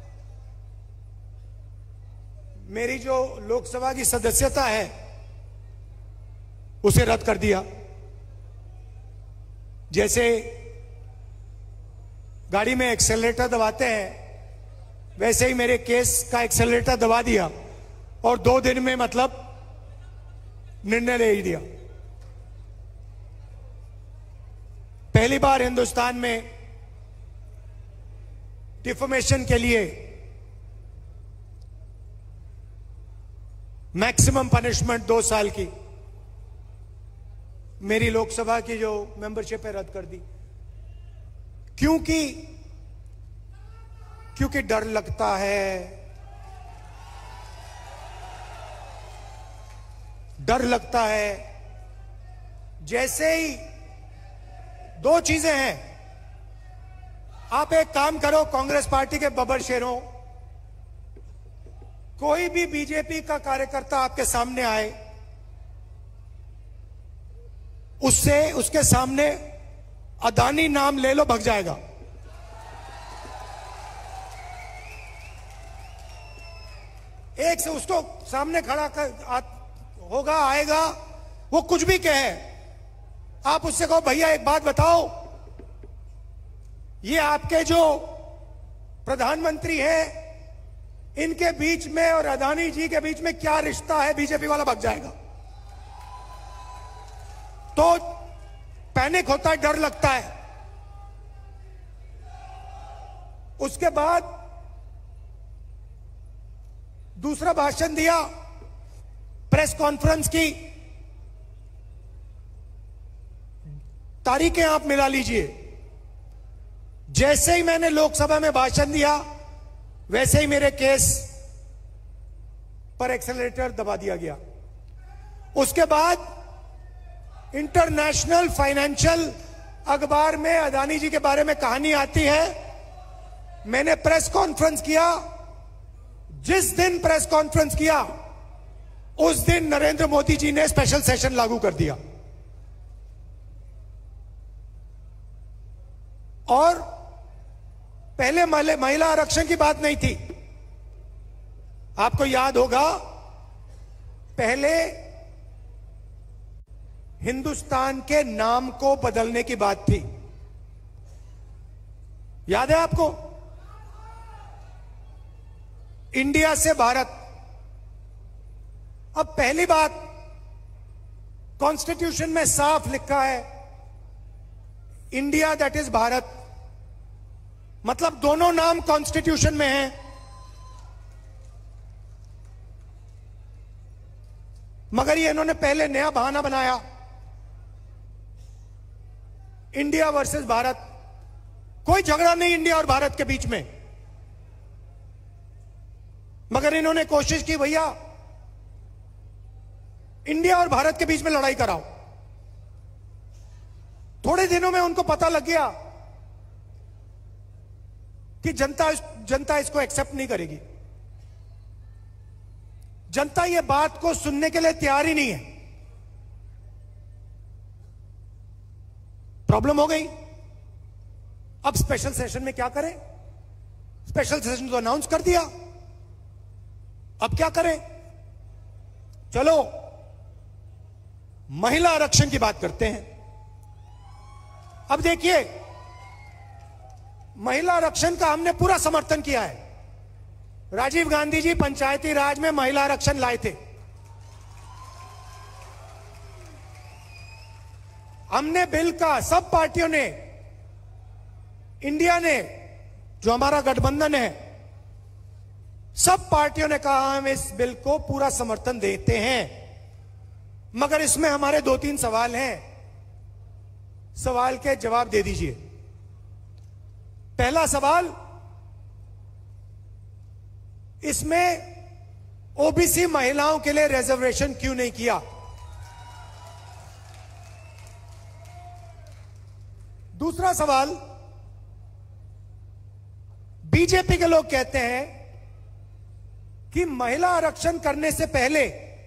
मेरी जो लोकसभा की सदस्यता है उसे रद्द कर दिया। जैसे गाड़ी में एक्सेलरेटर दबाते हैं, वैसे ही मेरे केस का एक्सेलरेटर दबा दिया और 2 दिन में मतलब निर्णय ले ही दिया। पहली बार हिंदुस्तान में डिफॉर्मेशन के लिए मैक्सिमम पनिशमेंट 2 साल की मेरी लोकसभा की जो मेंबरशिप है रद्द कर दी। क्योंकि डर लगता है। डर लगता है। जैसे ही 2 चीजें हैं। आप एक काम करो, कांग्रेस पार्टी के बब्बर शेरों, कोई भी बीजेपी का कार्यकर्ता आपके सामने आए, उसके सामने अदानी नाम ले लो, भग जाएगा। एक से उसको सामने खड़ा होगा, आएगा, वो कुछ भी कहे, आप उससे कहो भैया एक बात बताओ, ये आपके जो प्रधानमंत्री हैं इनके बीच में और अदानी जी के बीच में क्या रिश्ता है, बीजेपी वाला भग जाएगा। तो पैनिक होता है, डर लगता है। उसके बाद दूसरा भाषण दिया, प्रेस कॉन्फ्रेंस की तारीखें आप मिला लीजिए। जैसे ही मैंने लोकसभा में भाषण दिया वैसे ही मेरे केस पर एक्सेलरेटर दबा दिया गया। उसके बाद इंटरनेशनल फाइनेंशियल अखबार में अदानी जी के बारे में कहानी आती है। मैंने प्रेस कॉन्फ्रेंस किया। जिस दिन प्रेस कॉन्फ्रेंस किया उस दिन नरेंद्र मोदी जी ने स्पेशल सेशन लागू कर दिया। और पहले महिला आरक्षण की बात नहीं थी। आपको याद होगा, पहले हिंदुस्तान के नाम को बदलने की बात थी। याद है आपको? इंडिया से भारत। अब पहली बात कॉन्स्टिट्यूशन में साफ लिखा है इंडिया दैट इज भारत, मतलब दोनों नाम कॉन्स्टिट्यूशन में हैं। मगर ये इन्होंने पहले नया बहाना बनाया, इंडिया वर्सेस भारत। कोई झगड़ा नहीं इंडिया और भारत के बीच में, मगर इन्होंने कोशिश की भैया इंडिया और भारत के बीच में लड़ाई कराओ। थोड़े दिनों में उनको पता लग गया कि जनता इसको एक्सेप्ट नहीं करेगी। जनता ये बात को सुनने के लिए तैयार ही नहीं है। प्रॉब्लम हो गई। अब स्पेशल सेशन में क्या करें? स्पेशल सेशन तो अनाउंस कर दिया, अब क्या करें? चलो महिला आरक्षण की बात करते हैं। अब देखिए, महिला आरक्षण का हमने पूरा समर्थन किया है। राजीव गांधी जी पंचायती राज में महिला आरक्षण लाए थे। हमने बिल का सब पार्टियों ने, इंडिया ने, जो हमारा गठबंधन है, सब पार्टियों ने कहा हम इस बिल को पूरा समर्थन देते हैं। मगर इसमें हमारे 2-3 सवाल हैं, सवाल के जवाब दे दीजिए। पहला सवाल, इसमें ओबीसी महिलाओं के लिए रिजर्वेशन क्यों नहीं किया? दूसरा सवाल, बीजेपी के लोग कहते हैं कि महिला आरक्षण करने से पहले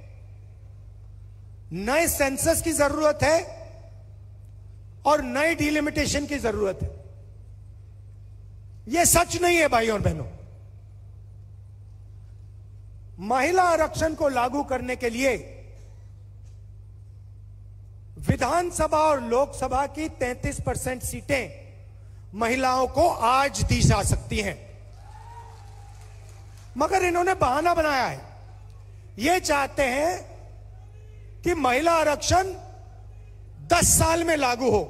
नए सेंसस की जरूरत है और नए डिलिमिटेशन की जरूरत है। यह सच नहीं है भाई और बहनों। महिला आरक्षण को लागू करने के लिए विधानसभा और लोकसभा की 33% सीटें महिलाओं को आज दी जा सकती हैं। मगर इन्होंने बहाना बनाया है। ये चाहते हैं कि महिला आरक्षण 10 साल में लागू हो।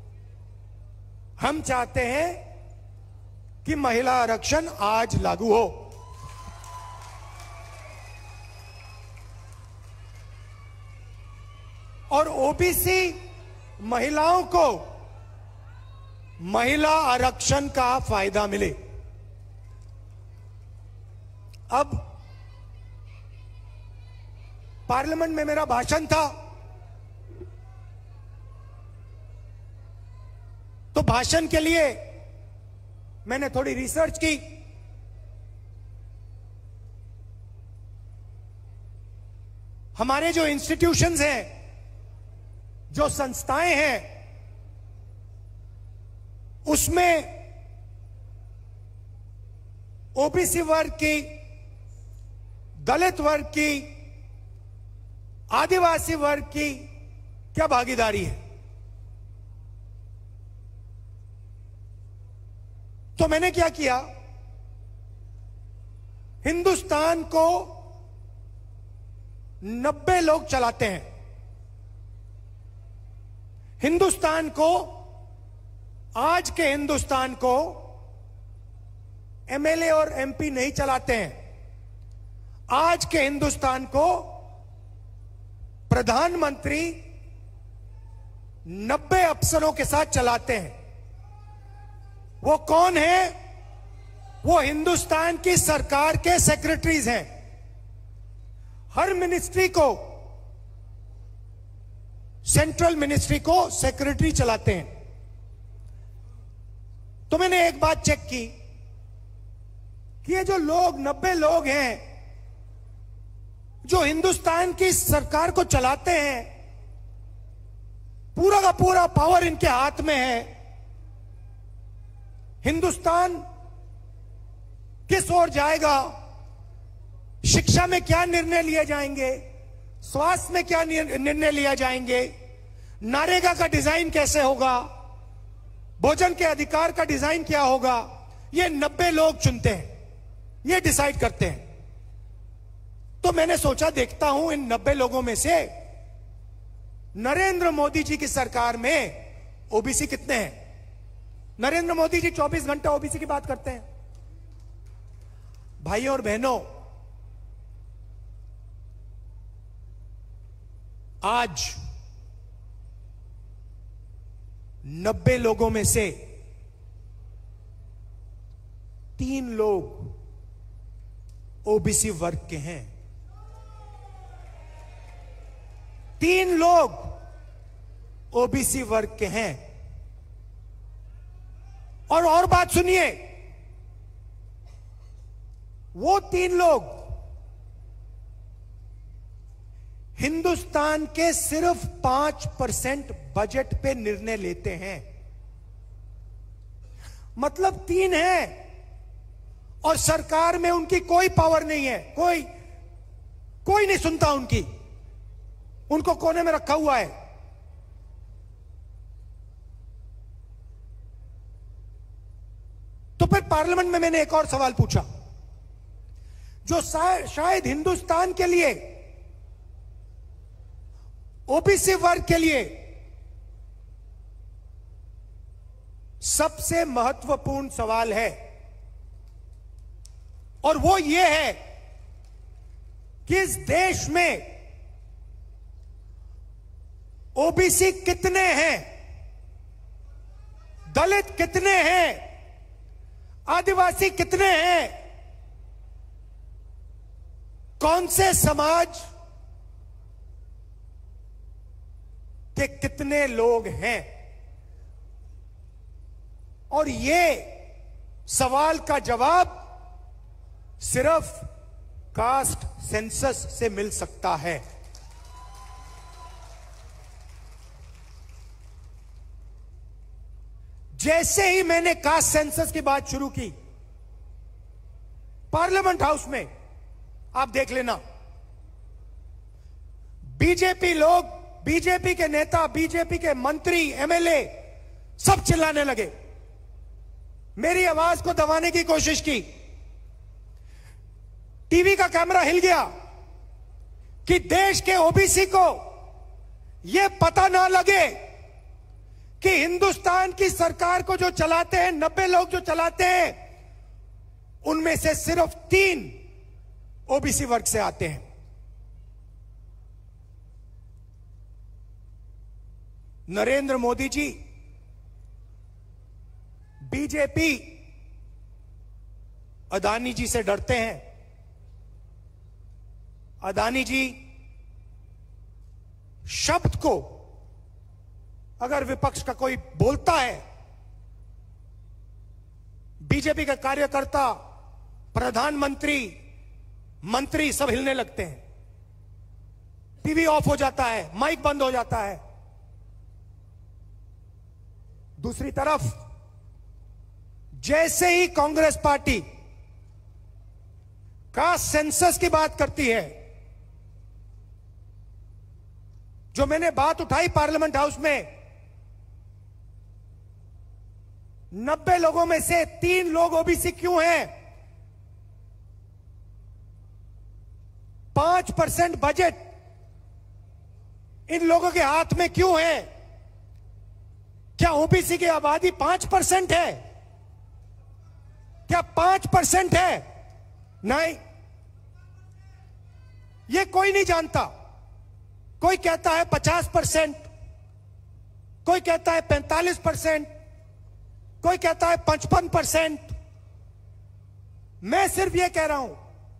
हम चाहते हैं कि महिला आरक्षण आज लागू हो। और ओबीसी महिलाओं को महिला आरक्षण का फायदा मिले। अब पार्लियामेंट में मेरा भाषण था, तो भाषण के लिए मैंने थोड़ी रिसर्च की। हमारे जो इंस्टीट्यूशंस हैं, जो संस्थाएं हैं, उसमें ओबीसी वर्ग की, दलित वर्ग की, आदिवासी वर्ग की क्या भागीदारी है? तो मैंने क्या किया, हिंदुस्तान को 90 लोग चलाते हैं। हिंदुस्तान को, आज के हिंदुस्तान को एमएलए और एमपी नहीं चलाते हैं। आज के हिंदुस्तान को प्रधानमंत्री 90 अफसरों के साथ चलाते हैं। वो कौन है? वो हिंदुस्तान की सरकार के सेक्रेटरीज हैं। हर मिनिस्ट्री को, सेंट्रल मिनिस्ट्री को सेक्रेटरी चलाते हैं। तो मैंने एक बात चेक की कि ये जो लोग 90 लोग हैं जो हिंदुस्तान की सरकार को चलाते हैं, पूरा का पूरा पावर इनके हाथ में है। हिंदुस्तान किस ओर जाएगा, शिक्षा में क्या निर्णय लिए जाएंगे, स्वास्थ्य में क्या निर्णय लिया जाएंगे, नरेगा का डिजाइन कैसे होगा, भोजन के अधिकार का डिजाइन क्या होगा, ये 90 लोग चुनते हैं, ये डिसाइड करते हैं। तो मैंने सोचा देखता हूं इन 90 लोगों में से नरेंद्र मोदी जी की सरकार में ओबीसी कितने हैं? नरेंद्र मोदी जी 24 घंटे ओबीसी की बात करते हैं। भाइयों और बहनों, आज 90 लोगों में से 3 लोग ओबीसी वर्ग के हैं। 3 लोग ओबीसी वर्ग के हैं। और बात सुनिए, वो 3 लोग हिंदुस्तान के सिर्फ 5% बजट पे निर्णय लेते हैं। मतलब 3 हैं और सरकार में उनकी कोई पावर नहीं है। कोई नहीं सुनता उनकी, उनको कोने में रखा हुआ है। तो फिर पार्लियामेंट में मैंने एक और सवाल पूछा, जो शायद हिंदुस्तान के लिए, ओबीसी वर्ग के लिए सबसे महत्वपूर्ण सवाल है, और वो ये है कि इस देश में ओबीसी कितने हैं, दलित कितने हैं, आदिवासी कितने हैं, कौन से समाज के कितने लोग हैं। और ये सवाल का जवाब सिर्फ कास्ट सेंसस से मिल सकता है। जैसे ही मैंने कास्ट सेंसस की बात शुरू की पार्लियामेंट हाउस में, आप देख लेना, बीजेपी लोग, बीजेपी के नेता, बीजेपी के मंत्री, एमएलए सब चिल्लाने लगे, मेरी आवाज को दबाने की कोशिश की। टीवी का कैमरा हिल गया कि देश के ओबीसी को यह पता ना लगे कि हिंदुस्तान की सरकार को जो चलाते हैं, 90 लोग जो चलाते हैं, उनमें से सिर्फ 3 ओबीसी वर्ग से आते हैं। नरेंद्र मोदी जी, बीजेपी अदानी जी से डरते हैं। अदानी जी शब्द को अगर विपक्ष का कोई बोलता है, बीजेपी का कार्यकर्ता, प्रधानमंत्री, मंत्री सब हिलने लगते हैं, टीवी ऑफ हो जाता है, माइक बंद हो जाता है। दूसरी तरफ जैसे ही कांग्रेस पार्टी कास्ट सेंसस की बात करती है, जो मैंने बात उठाई पार्लियामेंट हाउस में, 90 लोगों में से 3 लोग ओबीसी क्यों हैं? 5% बजट इन लोगों के हाथ में क्यों है? क्या ओबीसी की आबादी 5% है? क्या 5% है? नहीं, ये कोई नहीं जानता। कोई कहता है 50%, कोई कहता है 45%, कोई कहता है 55%। मैं सिर्फ ये कह रहा हूं,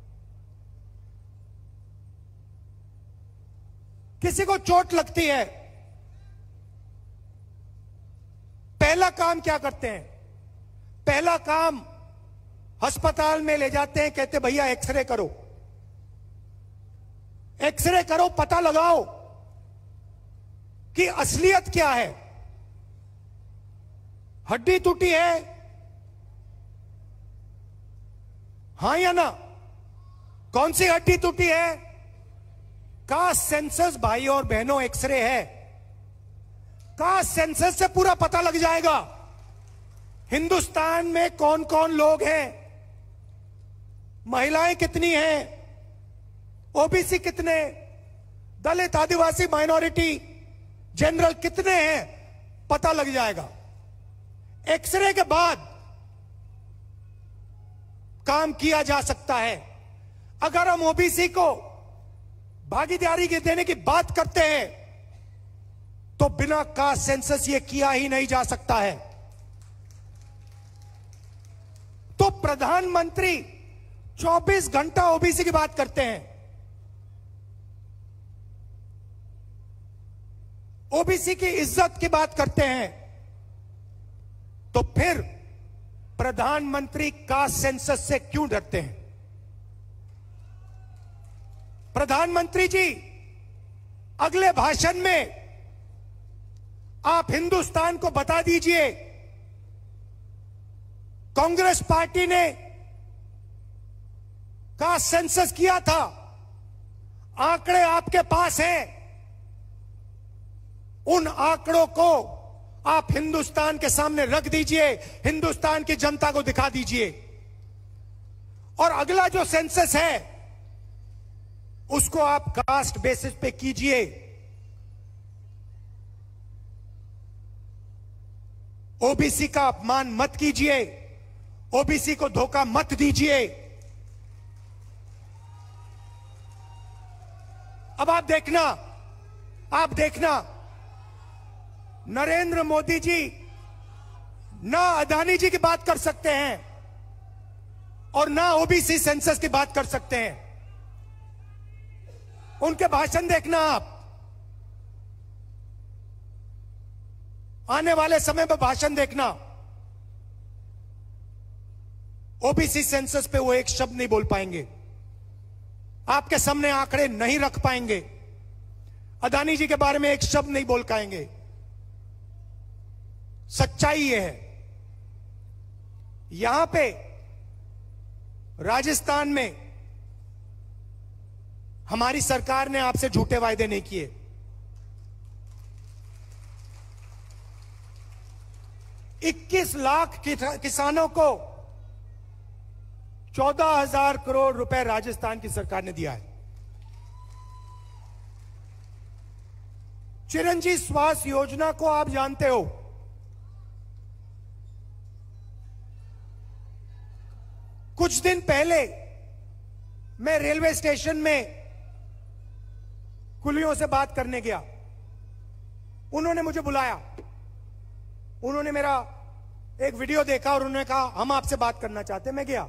किसी को चोट लगती है, पहला काम क्या करते हैं? पहला काम अस्पताल में ले जाते हैं, कहते भैया एक्सरे करो, एक्सरे करो, पता लगाओ कि असलियत क्या है। हड्डी टूटी है, हां या ना? कौन सी हड्डी टूटी है? कास्ट सेंसस भाई और बहनों एक्सरे है। कास्ट सेंसस से पूरा पता लग जाएगा हिंदुस्तान में कौन कौन लोग हैं, महिलाएं कितनी हैं, ओबीसी कितने, दलित, आदिवासी, माइनॉरिटी, जनरल कितने हैं पता लग जाएगा। एक्सरे के बाद काम किया जा सकता है। अगर हम ओबीसी को भागीदारी के देने की बात करते हैं तो बिना कास्ट सेंसस ये किया ही नहीं जा सकता है। तो प्रधानमंत्री 24 घंटा ओबीसी की बात करते हैं, ओबीसी की इज्जत की बात करते हैं, तो फिर प्रधानमंत्री कास्ट सेंसस से क्यों डरते हैं? प्रधानमंत्री जी, अगले भाषण में आप हिंदुस्तान को बता दीजिए, कांग्रेस पार्टी ने कास्ट सेंसस किया था, आंकड़े आपके पास हैं, उन आंकड़ों को आप हिंदुस्तान के सामने रख दीजिए, हिंदुस्तान की जनता को दिखा दीजिए। और अगला जो सेंसस है उसको आप कास्ट बेसिस पे कीजिए। ओबीसी का अपमान मत कीजिए, ओबीसी को धोखा मत दीजिए। अब आप देखना नरेंद्र मोदी जी ना अदानी जी की बात कर सकते हैं और ना ओबीसी सेंसस की बात कर सकते हैं। उनके भाषण देखना आप, आने वाले समय में भाषण देखना, ओबीसी सेंसस पे वो एक शब्द नहीं बोल पाएंगे, आपके सामने आंकड़े नहीं रख पाएंगे, अदानी जी के बारे में एक शब्द नहीं बोल पाएंगे। सच्चाई ये है, यहां पे राजस्थान में हमारी सरकार ने आपसे झूठे वायदे नहीं किए। 21 लाख किसानों को 14,000 करोड़ रुपए राजस्थान की सरकार ने दिया है। चिरंजीवी स्वास्थ्य योजना को आप जानते हो, कुछ दिन पहले मैं रेलवे स्टेशन में कुलियों से बात करने गया, उन्होंने मुझे बुलाया, उन्होंने मेरा एक वीडियो देखा और उन्होंने कहा हम आपसे बात करना चाहते हैं। मैं गया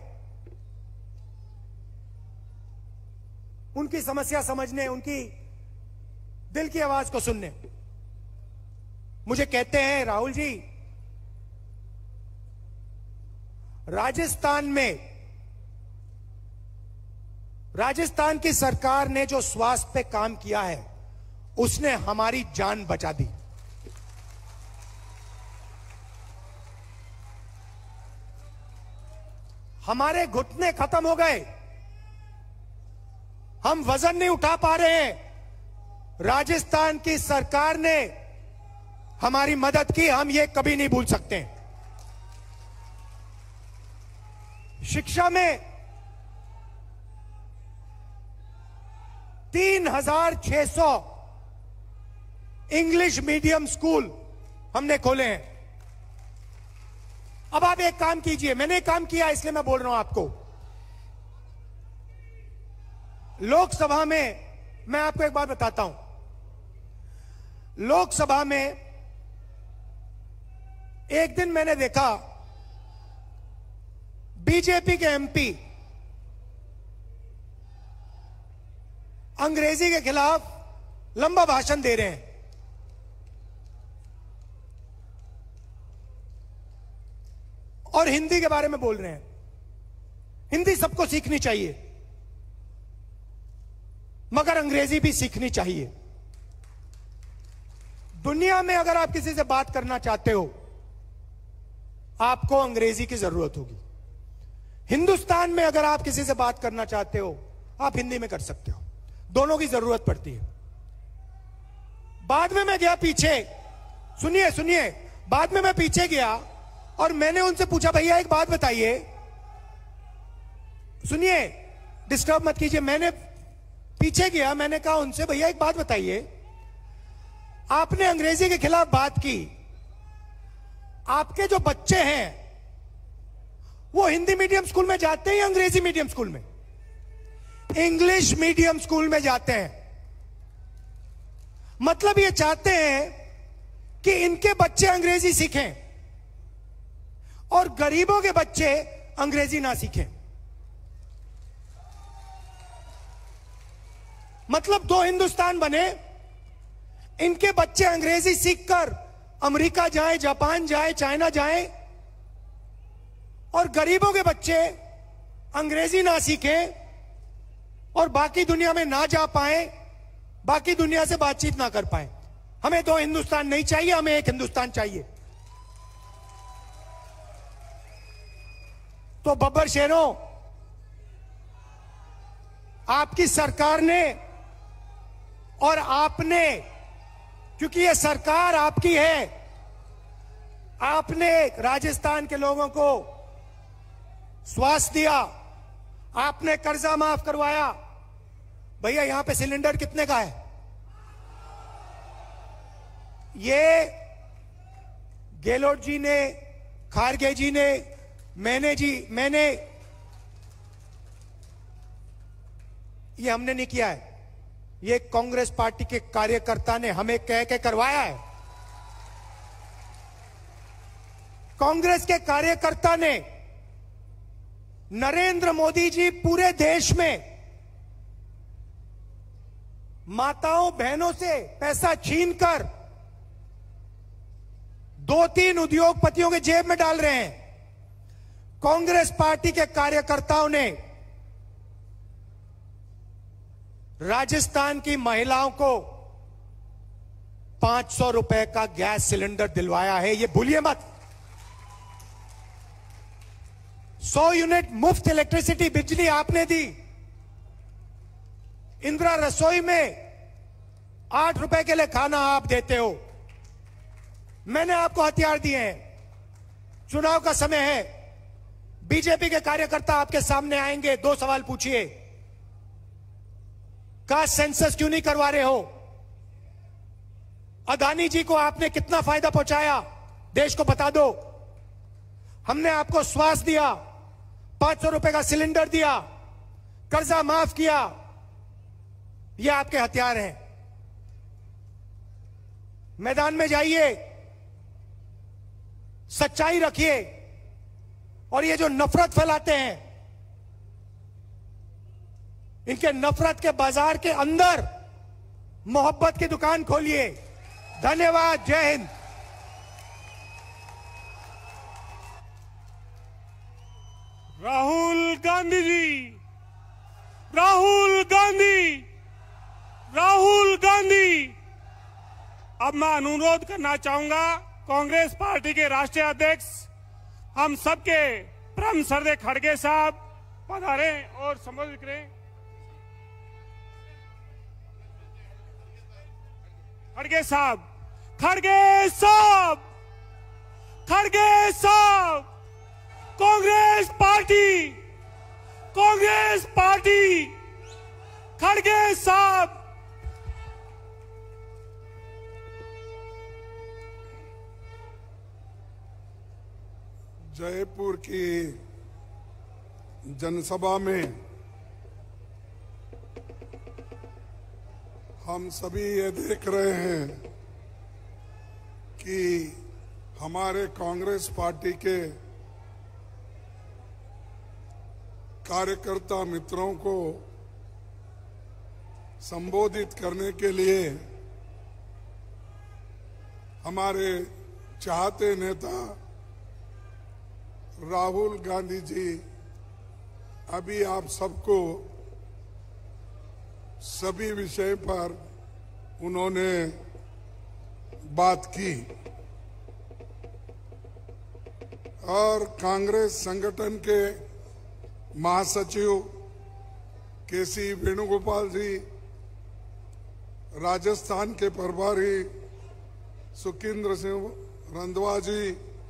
उनकी समस्या समझने, उनकी दिल की आवाज को सुनने। मुझे कहते हैं राहुल जी, राजस्थान की सरकार ने जो स्वास्थ्य पे काम किया है उसने हमारी जान बचा दी। हमारे घुटने खत्म हो गए, हम वजन नहीं उठा पा रहे हैं, राजस्थान की सरकार ने हमारी मदद की, हम ये कभी नहीं भूल सकते। शिक्षा में 3,600 इंग्लिश मीडियम स्कूल हमने खोले हैं। अब आप एक काम कीजिए, मैंने काम किया इसलिए मैं बोल रहा हूं आपको। लोकसभा में मैं आपको एक बात बताता हूं, लोकसभा में एक दिन मैंने देखा बीजेपी के एमपी अंग्रेजी के खिलाफ लंबा भाषण दे रहे हैं। और हिंदी के बारे में बोल रहे हैं। हिंदी सबको सीखनी चाहिए, मगर अंग्रेजी भी सीखनी चाहिए। दुनिया में अगर आप किसी से बात करना चाहते हो, आपको अंग्रेजी की जरूरत होगी। हिंदुस्तान में अगर आप किसी से बात करना चाहते हो, आप हिंदी में कर सकते हो। दोनों की जरूरत पड़ती है। बाद में मैं गया पीछे, सुनिए, बाद में मैं पीछे गया और मैंने उनसे पूछा, भैया एक बात बताइए, सुनिए, डिस्टर्ब मत कीजिए। मैंने पीछे गया, मैंने कहा उनसे, भैया एक बात बताइए, आपने अंग्रेजी के खिलाफ बात की। आपके जो बच्चे हैं वो हिंदी मीडियम स्कूल में जाते हैं या अंग्रेजी मीडियम स्कूल में? इंग्लिश मीडियम स्कूल में जाते हैं। मतलब ये चाहते हैं कि इनके बच्चे अंग्रेजी सीखें और गरीबों के बच्चे अंग्रेजी ना सीखें। मतलब दो हिंदुस्तान बने, इनके बच्चे अंग्रेजी सीखकर अमेरिका जाएं, जापान जाएं, चाइना जाएं, और गरीबों के बच्चे अंग्रेजी ना सीखें और बाकी दुनिया में ना जा पाए, बाकी दुनिया से बातचीत ना कर पाए। हमें दो हिंदुस्तान नहीं चाहिए, हमें एक हिंदुस्तान चाहिए। तो बब्बर शेरों, आपकी सरकार ने और आपने, क्योंकि यह सरकार आपकी है, आपने राजस्थान के लोगों को स्वास्थ्य दिया, आपने कर्जा माफ करवाया। भैया यहां पे सिलेंडर कितने का है? ये गहलोत जी ने, खारगे जी ने, मैंने ये हमने नहीं किया है, ये कांग्रेस पार्टी के कार्यकर्ता ने हमें कह के करवाया है। कांग्रेस के कार्यकर्ता ने, नरेंद्र मोदी जी पूरे देश में माताओं बहनों से पैसा छीनकर 2-3 उद्योगपतियों के जेब में डाल रहे हैं। कांग्रेस पार्टी के कार्यकर्ताओं ने राजस्थान की महिलाओं को 500 रुपए का गैस सिलेंडर दिलवाया है, ये भूलिए मत। 100 यूनिट मुफ्त इलेक्ट्रिसिटी बिजली आपने दी। इंदिरा रसोई में 8 रुपए के लिए खाना आप देते हो। मैंने आपको हथियार दिए हैं। चुनाव का समय है, बीजेपी के कार्यकर्ता आपके सामने आएंगे, 2 सवाल पूछिए। कास्ट सेंसस क्यों नहीं करवा रहे हो? अदानी जी को आपने कितना फायदा पहुंचाया, देश को बता दो। हमने आपको स्वास्थ्य दिया, 500 रुपए का सिलेंडर दिया, कर्जा माफ किया। ये आपके हथियार हैं। मैदान में जाइए, सच्चाई रखिए, और ये जो नफरत फैलाते हैं, इनके नफरत के बाजार के अंदर मोहब्बत की दुकान खोलिए। धन्यवाद। जय हिंद। राहुल गांधी जी, राहुल गांधी, राहुल गांधी। अब मैं अनुरोध करना चाहूंगा कांग्रेस पार्टी के राष्ट्रीय अध्यक्ष, हम सबके परम श्रद्धेय खड़गे साहब पधारें और संबोधित करें। खड़गे साहब, खड़गे साहब, खड़गे साहब, कांग्रेस पार्टी, कांग्रेस पार्टी, खड़गे साहब। जयपुर की जनसभा में हम सभी ये देख रहे हैं कि हमारे कांग्रेस पार्टी के कार्यकर्ता मित्रों को संबोधित करने के लिए हमारे चाहते नेता राहुल गांधी जी अभी आप सबको सभी विषय पर उन्होंने बात की और कांग्रेस संगठन के महासचिव केसी वेणुगोपाल जी, राजस्थान के प्रभारी सुखिंद्र सिंह रंधवा जी,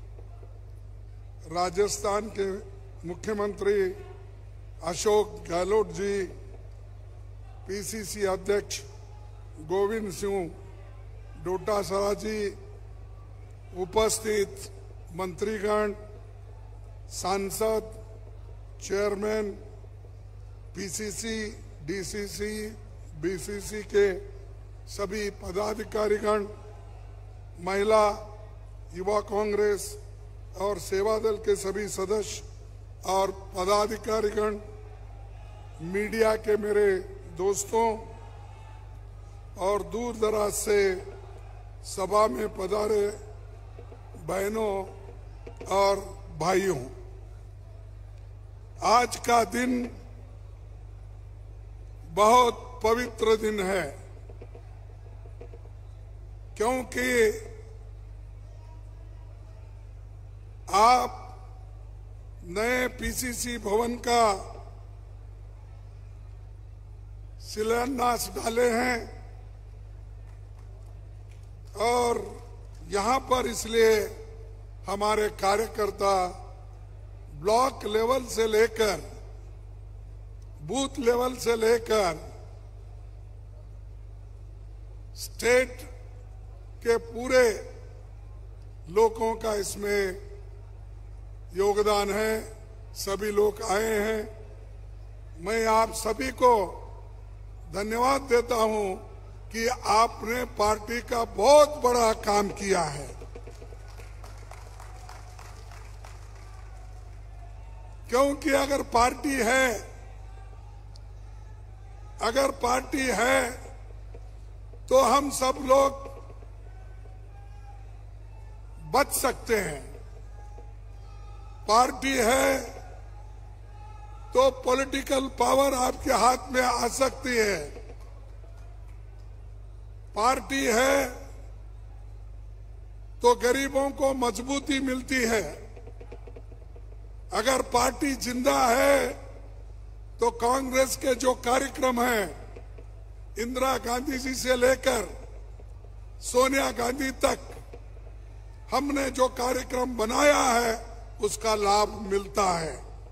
राजस्थान के मुख्यमंत्री अशोक गहलोत जी, पीसीसी अध्यक्ष गोविंद सिंह डोटासरा जी, उपस्थित मंत्रीगण, सांसद, चेयरमैन, पीसीसी, डीसीसी, बीसीसी के सभी पदाधिकारीगण, महिला, युवा कांग्रेस और सेवा दल के सभी सदस्य और पदाधिकारीगण, मीडिया के मेरे दोस्तों और दूर दराज से सभा में पधारे बहनों और भाइयों, आज का दिन बहुत पवित्र दिन है, क्योंकि आप नए पीसीसी भवन का शिलान्यास डाले हैं और यहां पर इसलिए हमारे कार्यकर्ता ब्लॉक लेवल से लेकर बूथ लेवल से लेकर स्टेट के पूरे लोगों का इसमें योगदान है। सभी लोग आए हैं। मैं आप सभी को धन्यवाद देता हूं कि आपने पार्टी का बहुत बड़ा काम किया है, क्योंकि अगर पार्टी है तो हम सब लोग बच सकते हैं। पार्टी है तो पॉलिटिकल पावर आपके हाथ में आ सकती है। पार्टी है तो गरीबों को मजबूती मिलती है। अगर पार्टी जिंदा है तो कांग्रेस के जो कार्यक्रम हैं, इंदिरा गांधी जी से लेकर सोनिया गांधी तक हमने जो कार्यक्रम बनाया है उसका लाभ मिलता है।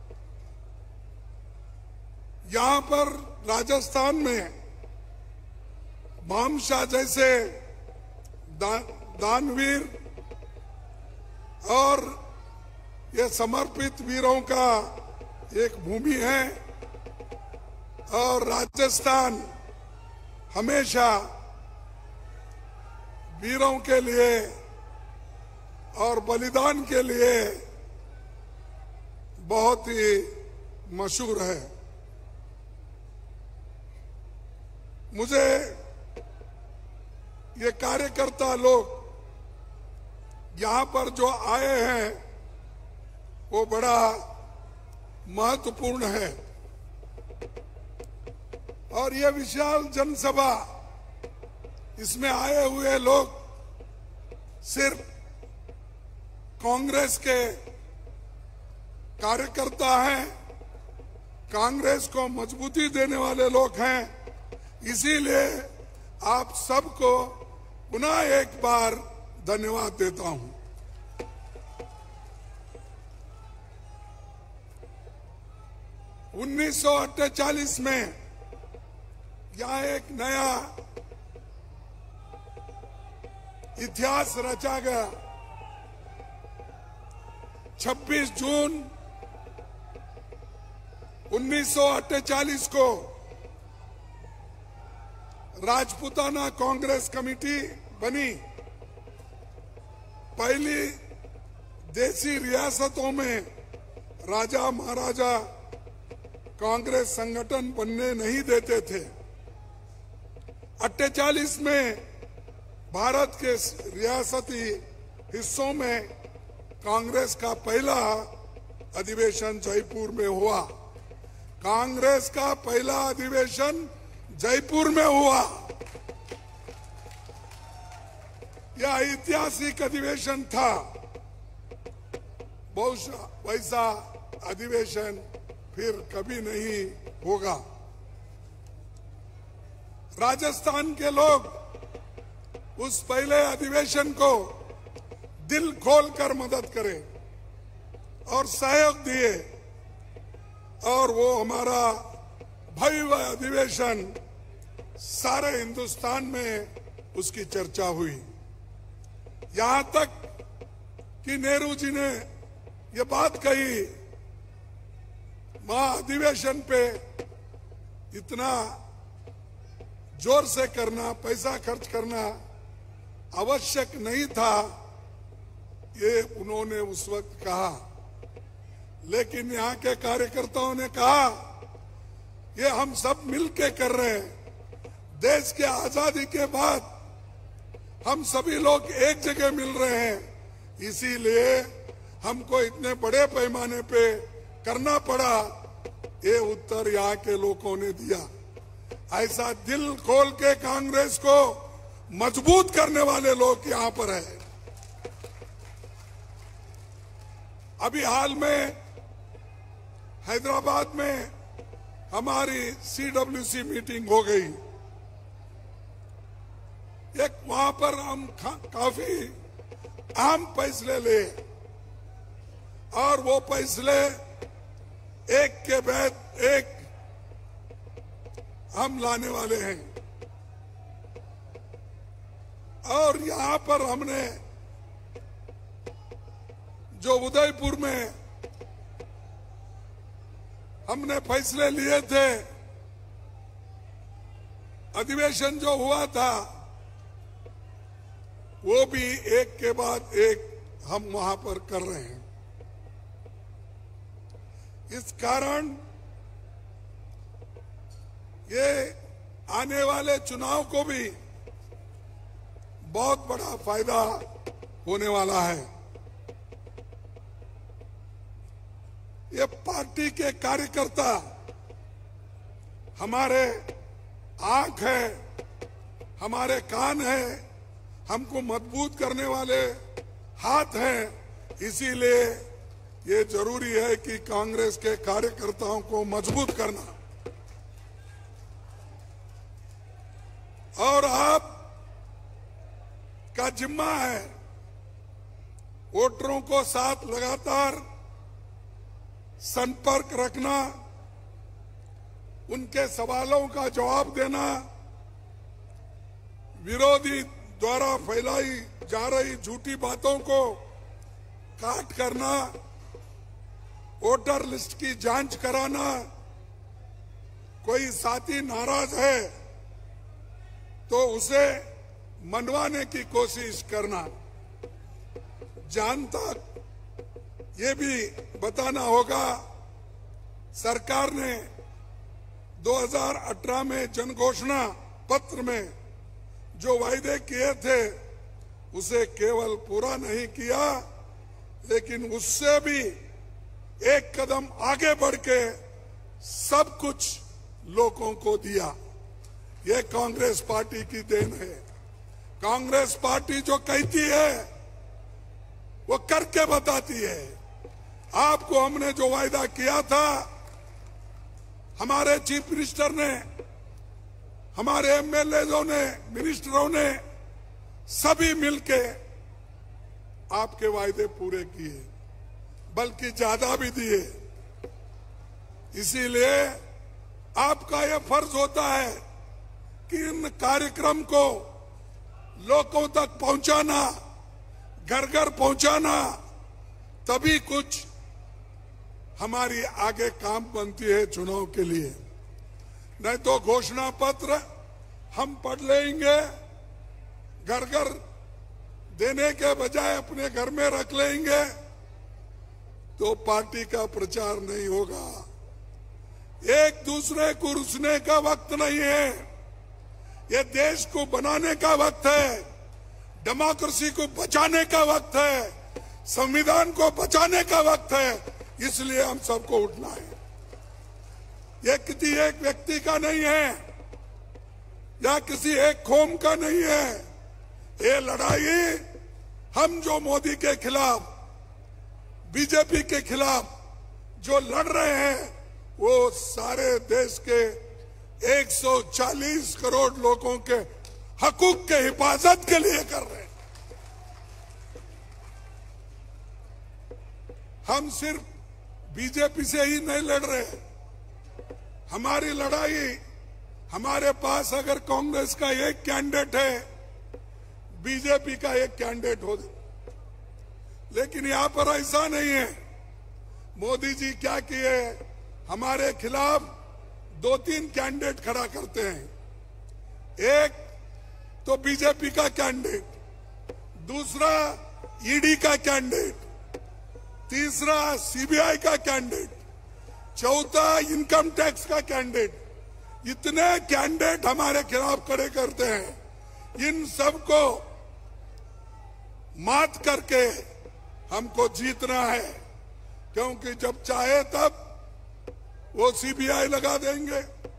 यहां पर राजस्थान में भामशाह जैसे दानवीर और ये समर्पित वीरों का एक भूमि है और राजस्थान हमेशा वीरों के लिए और बलिदान के लिए बहुत ही मशहूर है। मुझे ये कार्यकर्ता लोग यहां पर जो आए हैं वो बड़ा महत्वपूर्ण है और ये विशाल जनसभा, इसमें आए हुए लोग सिर्फ कांग्रेस के कार्यकर्ता हैं, कांग्रेस को मजबूती देने वाले लोग हैं। इसीलिए आप सबको पुनः एक बार धन्यवाद देता हूं। उन्नीस 1948 में यहां एक नया इतिहास रचा गया। 26 जून 1948 को राजपूताना कांग्रेस कमेटी बनी। पहली देसी रियासतों में राजा महाराजा कांग्रेस संगठन बनने नहीं देते थे। 48 में भारत के रियासती हिस्सों में कांग्रेस का पहला अधिवेशन जयपुर में हुआ। कांग्रेस का पहला अधिवेशन जयपुर में हुआ। यह ऐतिहासिक अधिवेशन था। बहुशः वैसा अधिवेशन फिर कभी नहीं होगा। राजस्थान के लोग उस पहले अधिवेशन को दिल खोलकर मदद करे और सहयोग दिए और वो हमारा भव्य अधिवेशन सारे हिंदुस्तान में उसकी चर्चा हुई। यहां तक कि नेहरू जी ने ये बात कही, महाअधिवेशन पे इतना जोर से करना, पैसा खर्च करना आवश्यक नहीं था, ये उन्होंने उस वक्त कहा। लेकिन यहाँ के कार्यकर्ताओं ने कहा ये हम सब मिलके कर रहे हैं। देश के आजादी के बाद हम सभी लोग एक जगह मिल रहे हैं, इसीलिए हमको इतने बड़े पैमाने पे करना पड़ा। ये उत्तर यहाँ के लोगों ने दिया। ऐसा दिल खोल के कांग्रेस को मजबूत करने वाले लोग यहाँ पर है। अभी हाल में हैदराबाद में हमारी CWC मीटिंग हो गई। एक वहां पर हम काफी अहम फैसले ले और वो फैसले एक के बाद एक हम लाने वाले हैं। और यहां पर हमने जो उदयपुर में हमने फैसले लिए थे, अधिवेशन जो हुआ था, वो भी एक के बाद एक हम वहां पर कर रहे हैं। इस कारण ये आने वाले चुनाव को भी बहुत बड़ा फायदा होने वाला है। ये पार्टी के कार्यकर्ता हमारे आंख है, हमारे कान है, हमको मजबूत करने वाले हाथ हैं। इसीलिए ये जरूरी है कि कांग्रेस के कार्यकर्ताओं को मजबूत करना। और आप का जिम्मा है वोटरों को साथ लगातार संपर्क रखना, उनके सवालों का जवाब देना, विरोधी द्वारा फैलाई जा रही झूठी बातों को काट करना, वोटर लिस्ट की जांच कराना, कोई साथी नाराज है तो उसे मनवाने की कोशिश करना। जहां तक ये भी बताना होगा, सरकार ने 2018 में जनघोषणा पत्र में जो वायदे किए थे उसे केवल पूरा नहीं किया, लेकिन उससे भी एक कदम आगे बढ़ के सब कुछ लोगों को दिया। ये कांग्रेस पार्टी की देन है। कांग्रेस पार्टी जो कहती है वो करके बताती है। आपको हमने जो वायदा किया था, हमारे चीफ मिनिस्टर ने, हमारे एमएलएओं ने, मिनिस्टरों ने सभी मिलके आपके वायदे पूरे किए, बल्कि ज्यादा भी दिए। इसीलिए आपका यह फर्ज होता है कि इन कार्यक्रम को लोगों तक पहुंचाना, घर घर पहुंचाना, तभी कुछ हमारी आगे काम बनती है चुनाव के लिए। नहीं तो घोषणा पत्र हम पढ़ लेंगे, घर घर देने के बजाय अपने घर में रख लेंगे, तो पार्टी का प्रचार नहीं होगा। एक दूसरे को रुसने का वक्त नहीं है, ये देश को बनाने का वक्त है, डेमोक्रेसी को बचाने का वक्त है, संविधान को बचाने का वक्त है। इसलिए हम सबको उठना है। ये किसी एक व्यक्ति का नहीं है या किसी एक कौम का नहीं है। ये लड़ाई हम जो मोदी के खिलाफ, बीजेपी के खिलाफ जो लड़ रहे हैं, वो सारे देश के 140 करोड़ लोगों के हकूक के हिफाजत के लिए कर रहे हैं। हम सिर्फ बीजेपी से ही नहीं लड़ रहे। हमारी लड़ाई, हमारे पास अगर कांग्रेस का एक कैंडिडेट है बीजेपी का एक कैंडिडेट हो। लेकिन यहां पर ऐसा नहीं है। मोदी जी क्या किए, हमारे खिलाफ 2-3 कैंडिडेट खड़ा करते हैं। एक तो बीजेपी का कैंडिडेट, दूसरा ईडी का कैंडिडेट, तीसरा सीबीआई का कैंडिडेट, चौथा इनकम टैक्स का कैंडिडेट। इतने कैंडिडेट हमारे खिलाफ खड़े करते हैं। इन सबको मात करके हमको जीतना है, क्योंकि जब चाहे तब वो सीबीआई लगा देंगे,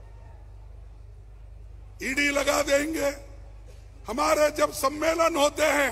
ईडी लगा देंगे। हमारे जब सम्मेलन होते हैं,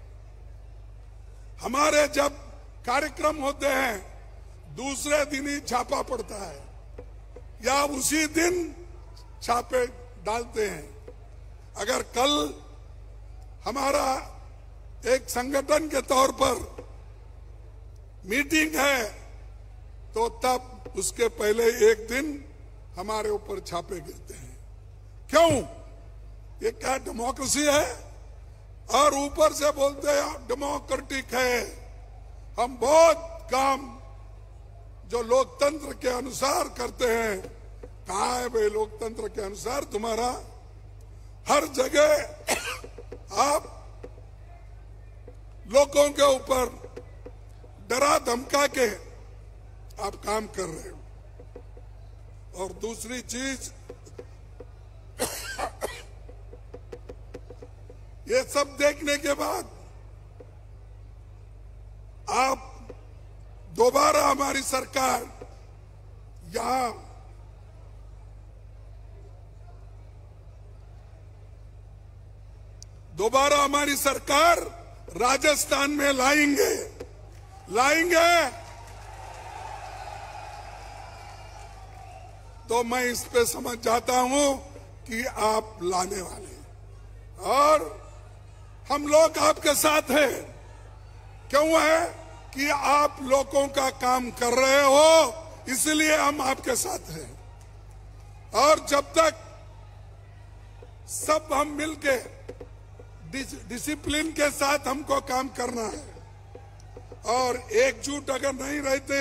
हमारे जब कार्यक्रम होते हैं, दूसरे दिन ही छापा पड़ता है या उसी दिन छापे डालते हैं। अगर कल हमारा एक संगठन के तौर पर मीटिंग है तो तब उसके पहले एक दिन हमारे ऊपर छापे गिरते हैं। क्यों? ये क्या डेमोक्रेसी है? और ऊपर से बोलते हैं डेमोक्रेटिक है। हम बहुत काम जो लोकतंत्र के अनुसार करते हैं। कहाँ है भाई लोकतंत्र के अनुसार? तुम्हारा हर जगह आप लोगों के ऊपर डरा धमका के आप काम कर रहे हो। और दूसरी चीज, ये सब देखने के बाद आप दोबारा हमारी सरकार यहां दोबारा हमारी सरकार राजस्थान में लाएंगे। तो मैं इस पे समझ जाता हूं कि आप लाने वाले हैं और हम लोग आपके साथ हैं। क्यों है? कि आप लोगों का काम कर रहे हो, इसलिए हम आपके साथ हैं। और जब तक सब हम मिलके डिसिप्लिन के साथ हमको काम करना है और एकजुट अगर नहीं रहते,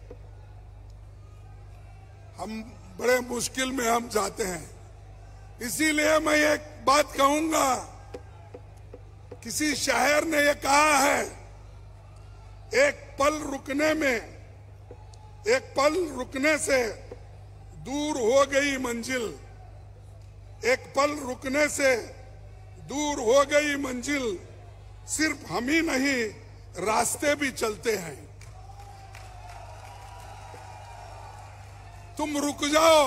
हम बड़े मुश्किल में हम जाते हैं। इसीलिए मैं एक बात कहूंगा, किसी शायर ने ये कहा है, एक पल रुकने से दूर हो गई मंजिल, एक पल रुकने से दूर हो गई मंजिल, सिर्फ हम ही नहीं रास्ते भी चलते हैं। तुम रुक जाओ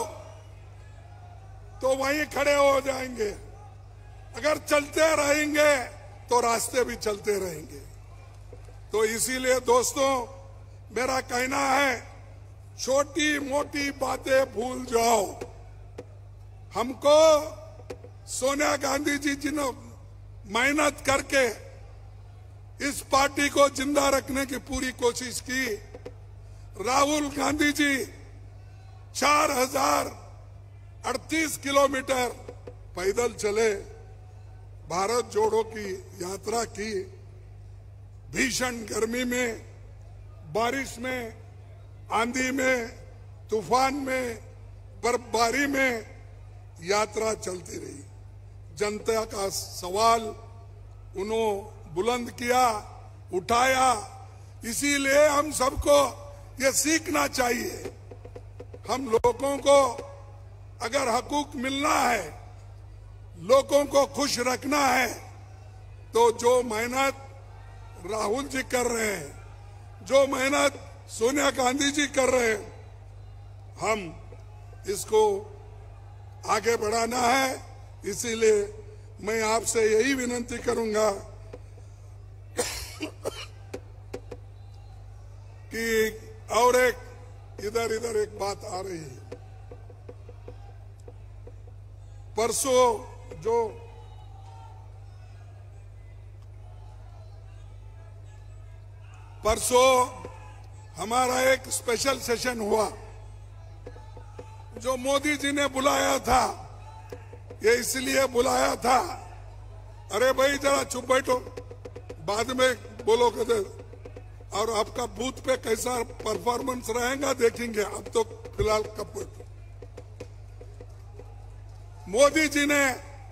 तो वहीं खड़े हो जाएंगे, अगर चलते रहेंगे तो रास्ते भी चलते रहेंगे। तो इसीलिए दोस्तों, मेरा कहना है, छोटी मोटी बातें भूल जाओ। हमको सोनिया गांधी जी जिन्होंने मेहनत करके इस पार्टी को जिंदा रखने की पूरी कोशिश की, राहुल गांधी जी 4038 किलोमीटर पैदल चले, भारत जोड़ो की यात्रा की, भीषण गर्मी में, बारिश में, आंधी में, तूफान में, बर्फबारी में यात्रा चलती रही। जनता का सवाल उन्होंने बुलंद किया, उठाया। इसीलिए हम सबको ये सीखना चाहिए, हम लोगों को अगर हकूक मिलना है, लोगों को खुश रखना है, तो जो मेहनत राहुल जी कर रहे हैं, जो मेहनत सोनिया गांधी जी कर रहे हैं, हम इसको आगे बढ़ाना है। इसीलिए मैं आपसे यही विनती करूंगा कि और इधर एक बात आ रही है। परसों हमारा एक स्पेशल सेशन हुआ जो मोदी जी ने बुलाया था। ये इसलिए बुलाया था, अरे भाई जरा चुप बैठो, बाद में बोलो कहते। और आपका बूथ पे कैसा परफॉर्मेंस रहेगा देखेंगे, अब तो फिलहाल कब बैठो। मोदी जी ने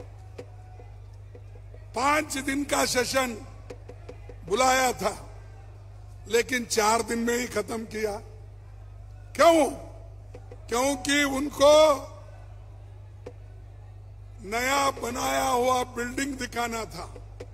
5 दिन का सेशन बुलाया था, लेकिन 4 दिन में ही खत्म किया। क्यों? क्योंकि उनको नया बनाया हुआ बिल्डिंग दिखाना था,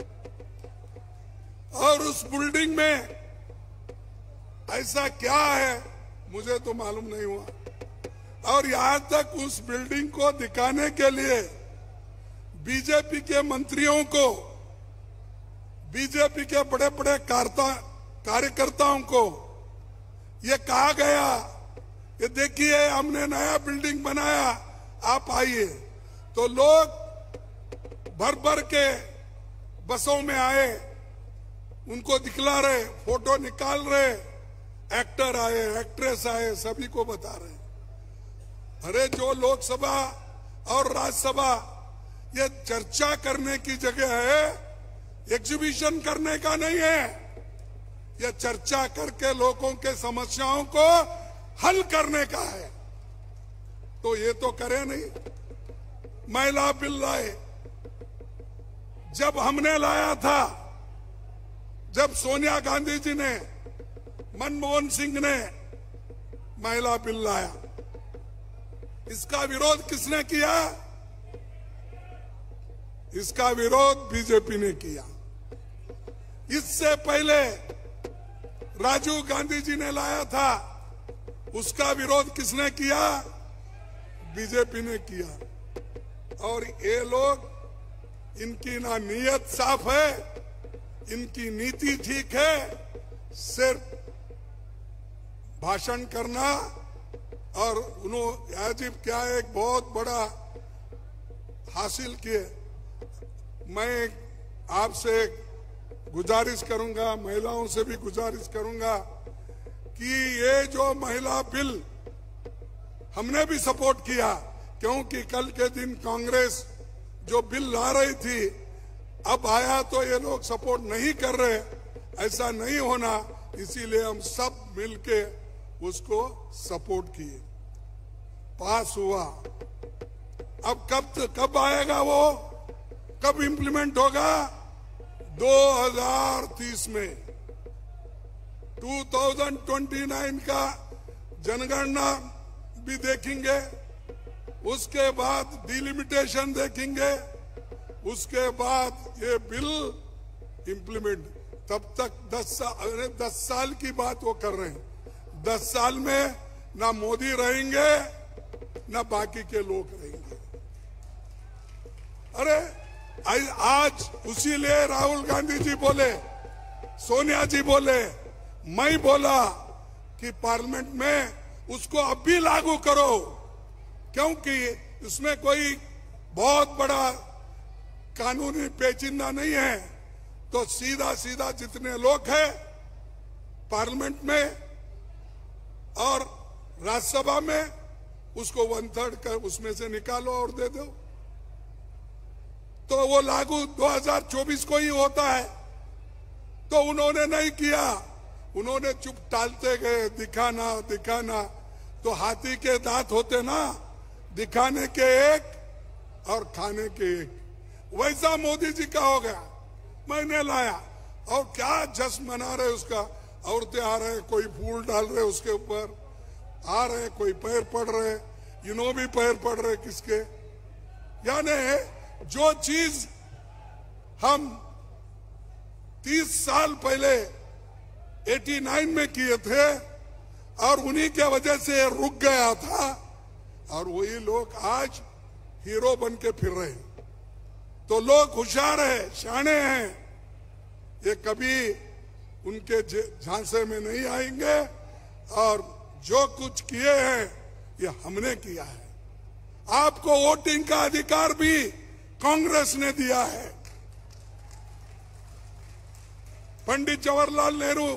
और उस बिल्डिंग में ऐसा क्या है मुझे तो मालूम नहीं हुआ। और यहां तक उस बिल्डिंग को दिखाने के लिए बीजेपी के मंत्रियों को, बीजेपी के बड़े बड़े कार्यकर्ताओं को ये कहा गया कि देखिए हमने नया बिल्डिंग बनाया, आप आइए। तो लोग भर भर के बसों में आए, उनको दिखला रहे, फोटो निकाल रहे, एक्टर आए, एक्ट्रेस आए, सभी को बता रहे। अरे जो लोकसभा और राज्यसभा ये चर्चा करने की जगह है, एग्जीबिशन करने का नहीं है। ये चर्चा करके लोगों के समस्याओं को हल करने का है। तो ये तो करे नहीं। महिला बिल लाए, जब हमने लाया था, जब सोनिया गांधी जी ने, मनमोहन सिंह ने महिला बिल लाया, इसका विरोध किसने किया? इसका विरोध बीजेपी ने किया। इससे पहले राजीव गांधी जी ने लाया था, उसका विरोध किसने किया? बीजेपी ने किया। और ये लोग, इनकी ना नीयत साफ है, इनकी नीति ठीक है, सिर्फ भाषण करना। और उन्होंने अजीब क्या एक बहुत बड़ा हासिल किए। मैं आपसे गुजारिश करूंगा, महिलाओं से भी गुजारिश करूंगा कि ये जो महिला बिल हमने भी सपोर्ट किया, क्योंकि कल के दिन कांग्रेस जो बिल ला रही थी, अब आया तो ये लोग सपोर्ट नहीं कर रहे। ऐसा नहीं होना, इसीलिए हम सब मिलके उसको सपोर्ट किए, पास हुआ। अब कब आएगा वो, कब इंप्लीमेंट होगा? 2030 में। 2029 का जनगणना भी देखेंगे, उसके बाद डिलिमिटेशन देखेंगे, उसके बाद ये बिल इंप्लीमेंट। तब तक 10 साल की बात वो कर रहे हैं। 10 साल में ना मोदी रहेंगे ना बाकी के लोग रहेंगे। अरे आज उसीलिए राहुल गांधी जी बोले, सोनिया जी बोले, मैं बोला कि पार्लियामेंट में उसको अब भी लागू करो, क्योंकि इसमें कोई बहुत बड़ा कानूनी पेचीदा नहीं है। तो सीधा सीधा जितने लोग हैं पार्लियामेंट में और राज्यसभा में, उसको 1/3 कर उसमें से निकालो और दे दो, तो वो लागू 2024 को ही होता है। तो उन्होंने नहीं किया, उन्होंने चुप टालते गए, दिखाना दिखाना। तो हाथी के दांत होते ना, दिखाने के एक और खाने के एक। वैसा मोदी जी का हो गया। मैंने लाया और क्या जश्न मना रहे उसका। औरतें आ रहे, कोई फूल डाल रहे उसके ऊपर, आ रहे, कोई पैर पड़ रहे, इन्हों भी पैर पड़ रहे किसके। यानी जो चीज हम 30 साल पहले 89 में किए थे और उन्हीं के वजह से रुक गया था, और वही लोग आज हीरो बन के फिर रहे हैं। तो लोग होशियार है, शाणे हैं, ये कभी उनके झांसे में नहीं आएंगे। और जो कुछ किए हैं ये हमने किया है। आपको वोटिंग का अधिकार भी कांग्रेस ने दिया है। पंडित जवाहरलाल नेहरू,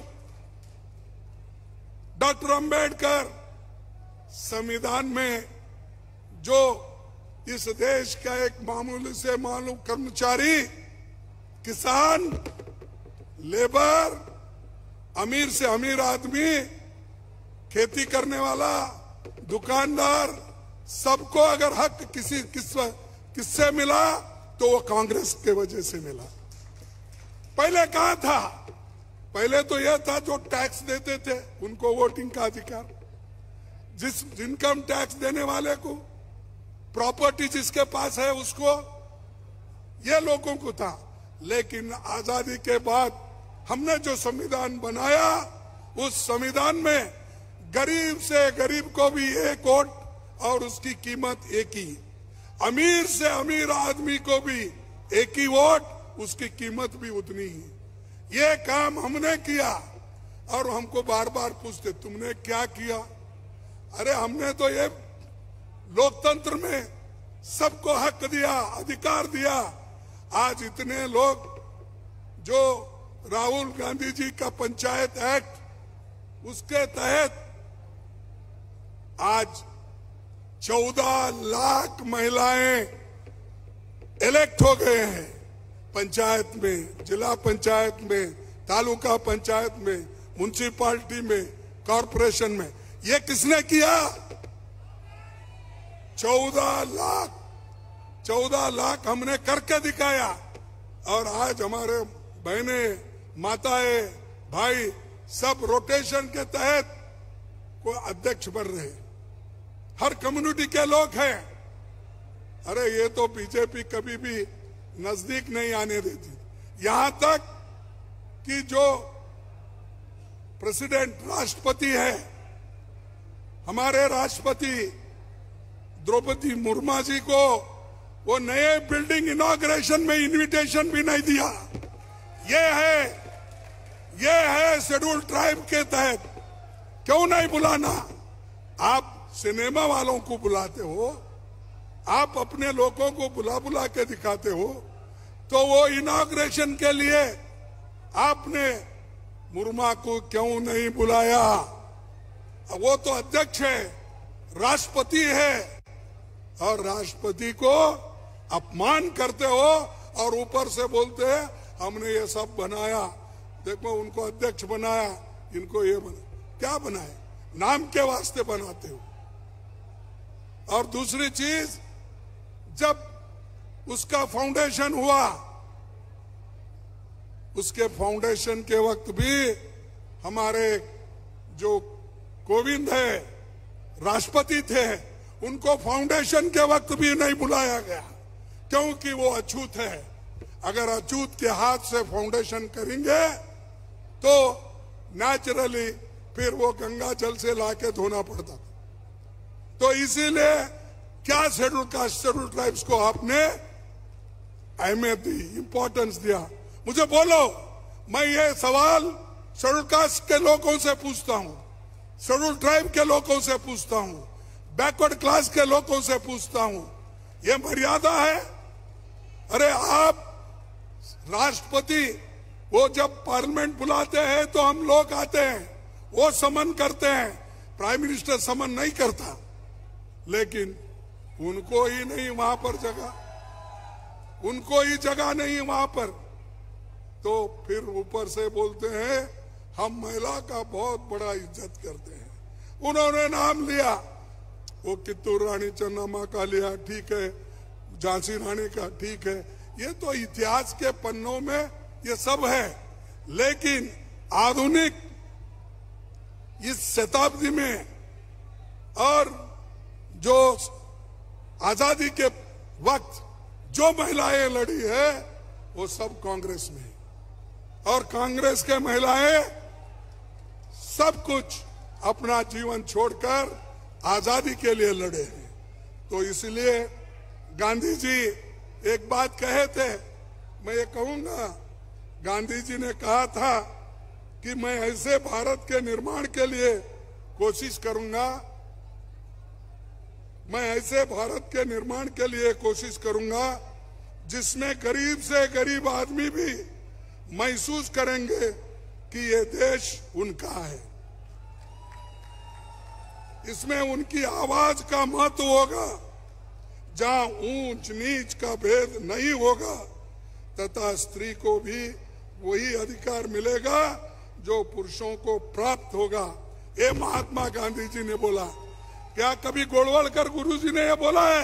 डॉक्टर अंबेडकर, संविधान में जो इस देश का एक मामूली से मालूम कर्मचारी किसान, लेबर, अमीर से अमीर आदमी, खेती करने वाला, दुकानदार, सबको अगर हक किससे मिला तो वो कांग्रेस के वजह से मिला। पहले कहा था? पहले तो यह था जो टैक्स देते थे उनको वोटिंग का अधिकार, जिस इनकम टैक्स देने वाले को, प्रॉपर्टी जिसके पास है उसको, ये लोगों को था। लेकिन आजादी के बाद हमने जो संविधान बनाया, उस संविधान में गरीब से गरीब को भी एक वोट और उसकी कीमत एक ही, अमीर से अमीर आदमी को भी एक ही वोट, उसकी कीमत भी उतनी ही। ये काम हमने किया और हमको बार बार पूछते तुमने क्या किया? अरे हमने तो ये लोकतंत्र में सबको हक दिया, अधिकार दिया। आज इतने लोग जो राहुल गांधी जी का पंचायत एक्ट, उसके तहत आज 14 लाख महिलाएं इलेक्ट हो गए हैं पंचायत में, जिला पंचायत में, तालुका पंचायत में, म्युनिसिपालिटी में, कॉरपोरेशन में। ये किसने किया? 14 लाख हमने करके दिखाया। और आज हमारे बहनें, माताएं, भाई सब रोटेशन के तहत को अध्यक्ष बन रहे, हर कम्युनिटी के लोग हैं। अरे ये तो बीजेपी कभी भी नजदीक नहीं आने देती। यहां तक कि जो प्रेसिडेंट, राष्ट्रपति है, हमारे राष्ट्रपति द्रौपदी मुर्मू जी को वो नए बिल्डिंग इनॉग्रेशन में इनविटेशन भी नहीं दिया। ये है शेड्यूल ट्राइब के तहत। क्यों नहीं बुलाना? आप सिनेमा वालों को बुलाते हो, आप अपने लोगों को बुला के दिखाते हो, तो वो इनॉग्रेशन के लिए आपने मुर्मू को क्यों नहीं बुलाया? वो तो अध्यक्ष है, राष्ट्रपति है, और राष्ट्रपति को अपमान करते हो और ऊपर से बोलते हैं हमने ये सब बनाया, देखो उनको अध्यक्ष बनाया, इनको ये बना। क्या बनाए? नाम के वास्ते बनाते हो। और दूसरी चीज, जब उसका फाउंडेशन हुआ, उसके फाउंडेशन के वक्त भी हमारे जो कोविंद है, राष्ट्रपति थे, उनको फाउंडेशन के वक्त भी नहीं बुलाया गया, क्योंकि वो अछूत है। अगर अछूत के हाथ से फाउंडेशन करेंगे तो नेचुरली फिर वो गंगा जल से लाके धोना पड़ता। तो इसीलिए क्या शेड्यूल कास्ट, शेड्यूल ट्राइब्स को आपने अहमियत दी, इंपॉर्टेंस दिया? मुझे बोलो, मैं ये सवाल शेड्यूल कास्ट के लोगों से पूछता हूं, शेड्यूल ट्राइब के लोगों से पूछता हूं, बैकवर्ड क्लास के लोगों से पूछता हूं, ये मर्यादा है? अरे आप राष्ट्रपति, वो जब पार्लियामेंट बुलाते हैं तो हम लोग आते हैं, वो समन करते हैं, प्राइम मिनिस्टर समन नहीं करता, लेकिन उनको ही नहीं वहां पर जगह, उनको ही जगह नहीं वहां पर। तो फिर ऊपर से बोलते हैं हम महिला का बहुत बड़ा इज्जत करते हैं। उन्होंने नाम लिया, वो कित्तूर रानी चन्नाम्मा का लिया, ठीक है, झांसी रानी का, ठीक है, ये तो इतिहास के पन्नों में ये सब है। लेकिन आधुनिक इस शताब्दी में और जो आजादी के वक्त जो महिलाएं लड़ी है, वो सब कांग्रेस में है। और कांग्रेस के महिलाएं सब कुछ अपना जीवन छोड़कर आजादी के लिए लड़े हैं। तो इसलिए गांधी जी एक बात कहे थे, मैं ये कहूंगा, गांधी जी ने कहा था कि मैं ऐसे भारत के निर्माण के लिए कोशिश करूंगा, मैं ऐसे भारत के निर्माण के लिए कोशिश करूंगा जिसमें गरीब से गरीब आदमी भी महसूस करेंगे कि ये देश उनका है, इसमें उनकी आवाज का महत्व होगा, जहां ऊंच नीच का भेद नहीं होगा, तथा स्त्री को भी वही अधिकार मिलेगा जो पुरुषों को प्राप्त होगा। ये महात्मा गांधी जी ने बोला। क्या कभी गोलवलकर गुरुजी ने यह बोला है?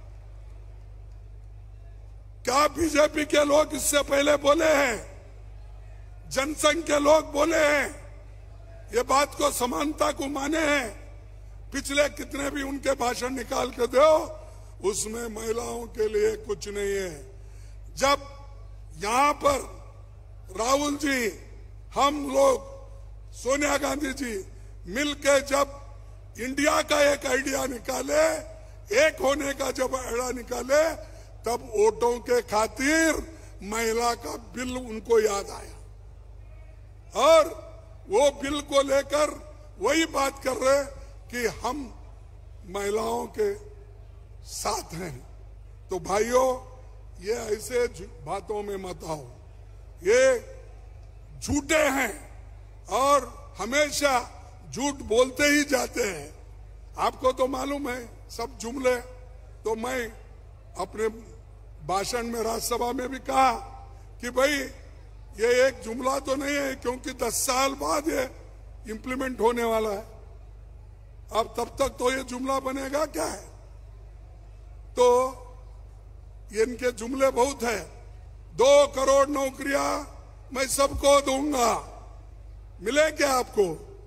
क्या बीजेपी के लोग इससे पहले बोले हैं? जनसंघ के लोग बोले हैं? ये बात को समानता को माने हैं? पिछले कितने भी उनके भाषण निकाल के दो, उसमें महिलाओं के लिए कुछ नहीं है। जब यहां पर राहुल जी, हम लोग, सोनिया गांधी जी मिलके जब इंडिया का एक आइडिया निकाले, एक होने का जब आइडिया निकाले, तब वोटों के खातिर महिला का बिल उनको याद आया और वो बिल को लेकर वही बात कर रहे कि हम महिलाओं के साथ हैं। तो भाइयों, ये ऐसे बातों में मत आओ, ये झूठे हैं और हमेशा झूठ बोलते ही जाते हैं। आपको तो मालूम है सब जुमले। तो मैं अपने भाषण में राज्यसभा में भी कहा कि भाई ये एक जुमला तो नहीं है, क्योंकि 10 साल बाद ये इंप्लीमेंट होने वाला है। अब तब तक तो ये जुमला बनेगा क्या है? तो ये इनके जुमले बहुत है। 2 करोड़ नौकरियां मैं सबको दूंगा, मिले क्या आपको?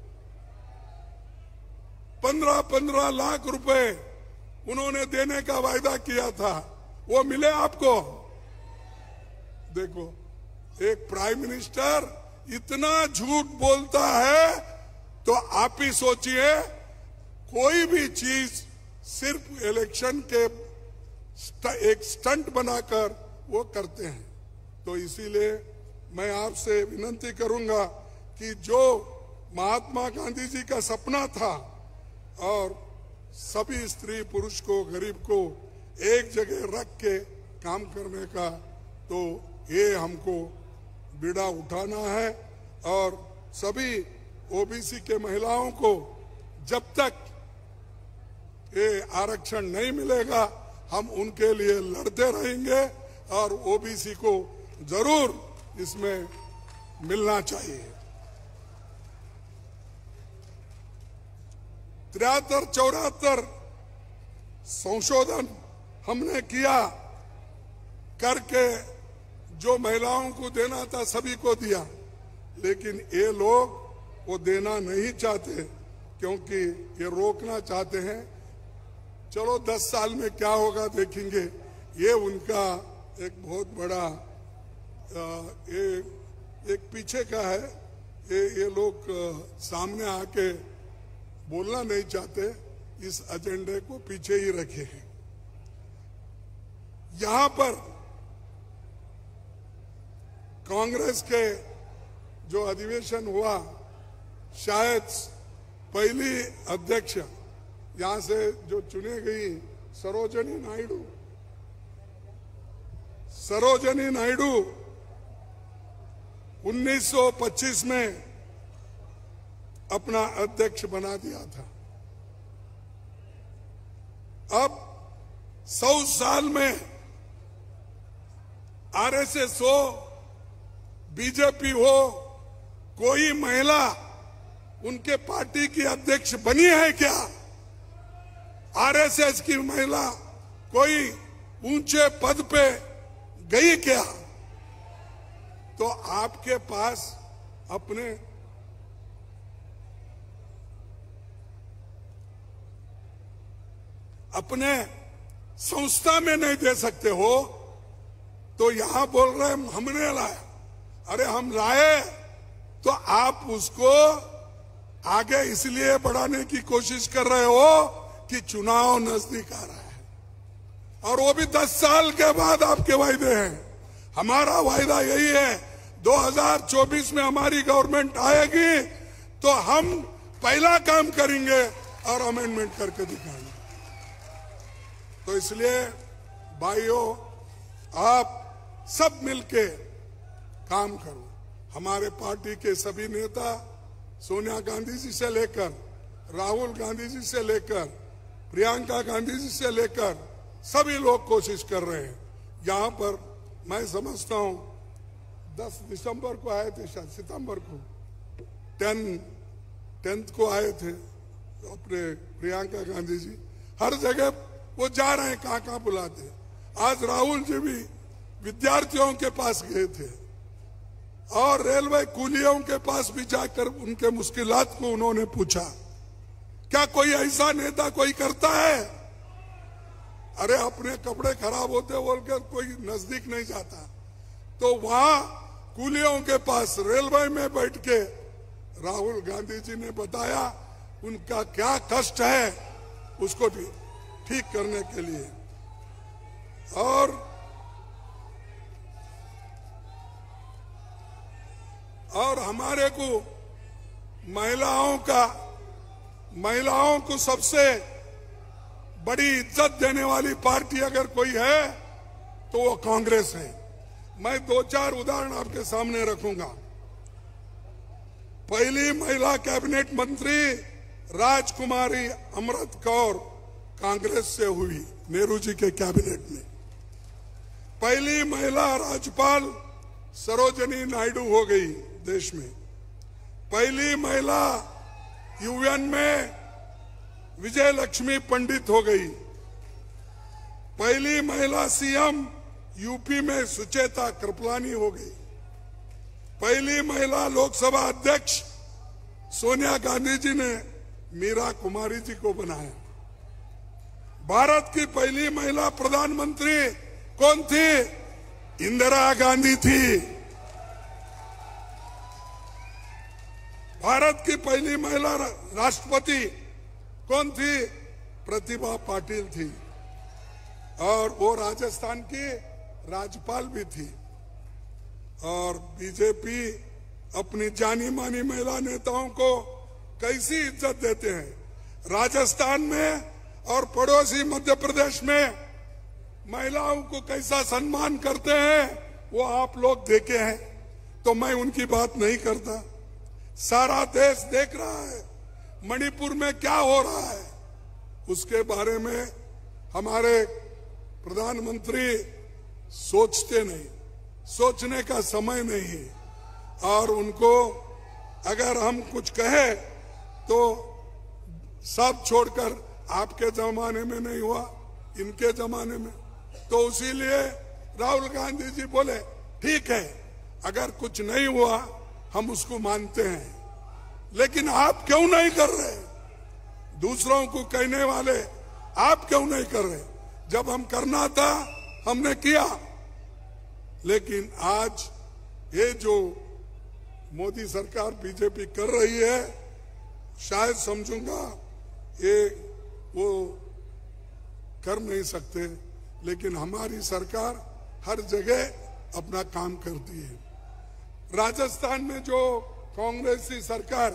15-15 लाख रुपए उन्होंने देने का वायदा किया था, वो मिले आपको? देखो, एक प्राइम मिनिस्टर इतना झूठ बोलता है तो आप ही सोचिए, कोई भी चीज सिर्फ इलेक्शन के एक स्टंट बनाकर वो करते हैं। तो इसीलिए मैं आपसे विनती करूंगा कि जो महात्मा गांधी जी का सपना था और सभी स्त्री पुरुष को, गरीब को एक जगह रख के काम करने का, तो ये हमको बीड़ा उठाना है। और सभी ओबीसी के महिलाओं को जब तक ये आरक्षण नहीं मिलेगा, हम उनके लिए लड़ते रहेंगे और ओबीसी को जरूर इसमें मिलना चाहिए। 73-74 संशोधन हमने किया, करके जो महिलाओं को देना था सभी को दिया, लेकिन ये लोग वो देना नहीं चाहते, क्योंकि ये रोकना चाहते हैं। चलो 10 साल में क्या होगा देखेंगे। ये उनका एक बहुत बड़ा एक पीछे का है। ये लोग सामने आके बोलना नहीं चाहते, इस एजेंडे को पीछे ही रखे हैं। यहां पर कांग्रेस के जो अधिवेशन हुआ, शायद पहली अध्यक्ष यहां से जो चुने गई सरोजनी नायडू 1925 में अपना अध्यक्ष बना दिया था। अब 100 साल में आरएसएस हो, बीजेपी हो, कोई महिला उनके पार्टी की अध्यक्ष बनी है क्या? आरएसएस की महिला कोई ऊंचे पद पे गई क्या? तो आपके पास अपने संस्था में नहीं दे सकते हो, तो यहां बोल रहे हैं हमने लाया। अरे हम लाए तो आप उसको आगे इसलिए बढ़ाने की कोशिश कर रहे हो कि चुनाव नजदीक आ रहा है, और वो भी 10 साल के बाद आपके वायदे हैं। हमारा वायदा यही है, 2024 में हमारी गवर्नमेंट आएगी तो हम पहला काम करेंगे और अमेंडमेंट करके दिखाएंगे। तो इसलिए भाइयों, आप सब मिलके काम करो। हमारे पार्टी के सभी नेता, सोनिया गांधी जी से लेकर राहुल गांधी जी से लेकर प्रियंका गांधी जी से लेकर सभी लोग कोशिश कर रहे हैं। यहाँ पर मैं समझता हूं 10 दिसंबर को आए थे, शायद सितंबर को 10th को आए थे अपने प्रियंका गांधी जी। हर जगह वो जा रहे हैं, कहां कहां बुलाते। आज राहुल जी भी विद्यार्थियों के पास गए थे और रेलवे कुलियों के पास भी जाकर उनके मुश्किलात को उन्होंने पूछा। क्या कोई ऐसा नेता कोई करता है? अरे अपने कपड़े खराब होते बोलकर कोई नजदीक नहीं जाता। तो वहां कुलियों के पास रेलवे में बैठ के राहुल गांधी जी ने बताया उनका क्या कष्ट है, उसको ठीक करने के लिए। और हमारे को महिलाओं को सबसे बड़ी इज्जत देने वाली पार्टी अगर कोई है तो वो कांग्रेस है। मैं 2-4 उदाहरण आपके सामने रखूंगा। पहली महिला कैबिनेट मंत्री राजकुमारी अमृत कौर कांग्रेस से हुई, नेहरू जी के कैबिनेट में। पहली महिला राज्यपाल सरोजिनी नायडू हो गई देश में। पहली महिला यूएन में विजय लक्ष्मी पंडित हो गई। पहली महिला सीएम यूपी में सुचेता कृपलानी हो गई। पहली महिला लोकसभा अध्यक्ष सोनिया गांधी जी ने मीरा कुमारी जी को बनाया। भारत की पहली महिला प्रधानमंत्री कौन थी? इंदिरा गांधी थी। भारत की पहली महिला राष्ट्रपति कौन थी? प्रतिभा पाटिल थी और वो राजस्थान की राज्यपाल भी थी। और बीजेपी अपनी जानी मानी महिला नेताओं को कैसी इज्जत देते हैं। राजस्थान में और पड़ोसी मध्य प्रदेश में महिलाओं को कैसा सम्मान करते हैं वो आप लोग देखे हैं, तो मैं उनकी बात नहीं करता। सारा देश देख रहा है मणिपुर में क्या हो रहा है, उसके बारे में हमारे प्रधानमंत्री सोचते नहीं, सोचने का समय नहीं। और उनको अगर हम कुछ कहे तो सब छोड़कर आपके जमाने में नहीं हुआ, इनके जमाने में, तो इसीलिए राहुल गांधी जी बोले ठीक है अगर कुछ नहीं हुआ हम उसको मानते हैं, लेकिन आप क्यों नहीं कर रहे? दूसरों को कहने वाले आप क्यों नहीं कर रहे? जब हम करना था हमने किया। लेकिन आज ये जो मोदी सरकार बीजेपी कर रही है, शायद समझूंगा ये वो कर नहीं सकते, लेकिन हमारी सरकार हर जगह अपना काम करती है। राजस्थान में जो कांग्रेसी सरकार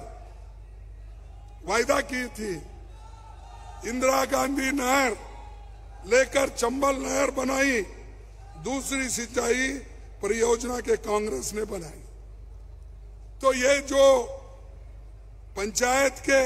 वायदा की थी, इंदिरा गांधी नहर लेकर चंबल नहर बनाई, दूसरी सिंचाई परियोजना के कांग्रेस ने बनाई। तो ये जो पंचायत के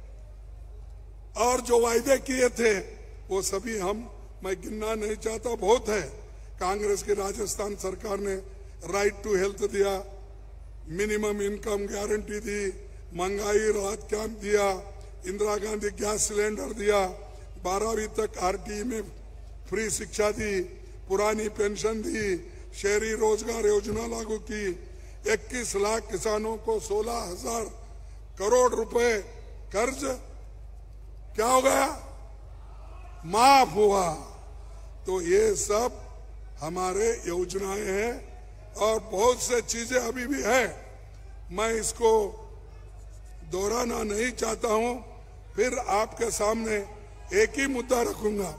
और जो वायदे किए थे वो सभी मैं गिनना नहीं चाहता, बहुत है। कांग्रेस की राजस्थान सरकार ने राइट टू हेल्थ दिया, मिनिमम इनकम गारंटी दी, महंगाई राहत कैंप दिया, इंदिरा गांधी गैस सिलेंडर दिया, 12वीं तक आरटीई में फ्री शिक्षा दी, पुरानी पेंशन दी, शहरी रोजगार योजना लागू की, 21 लाख किसानों को 16,000 करोड़ रुपए कर्ज क्या हो गया? माफ हुआ। तो ये सब हमारे योजनाएं हैं और बहुत से चीजें अभी भी है, मैं इसको दोहराना नहीं चाहता हूं। फिर आपके सामने एक ही मुद्दा रखूंगा।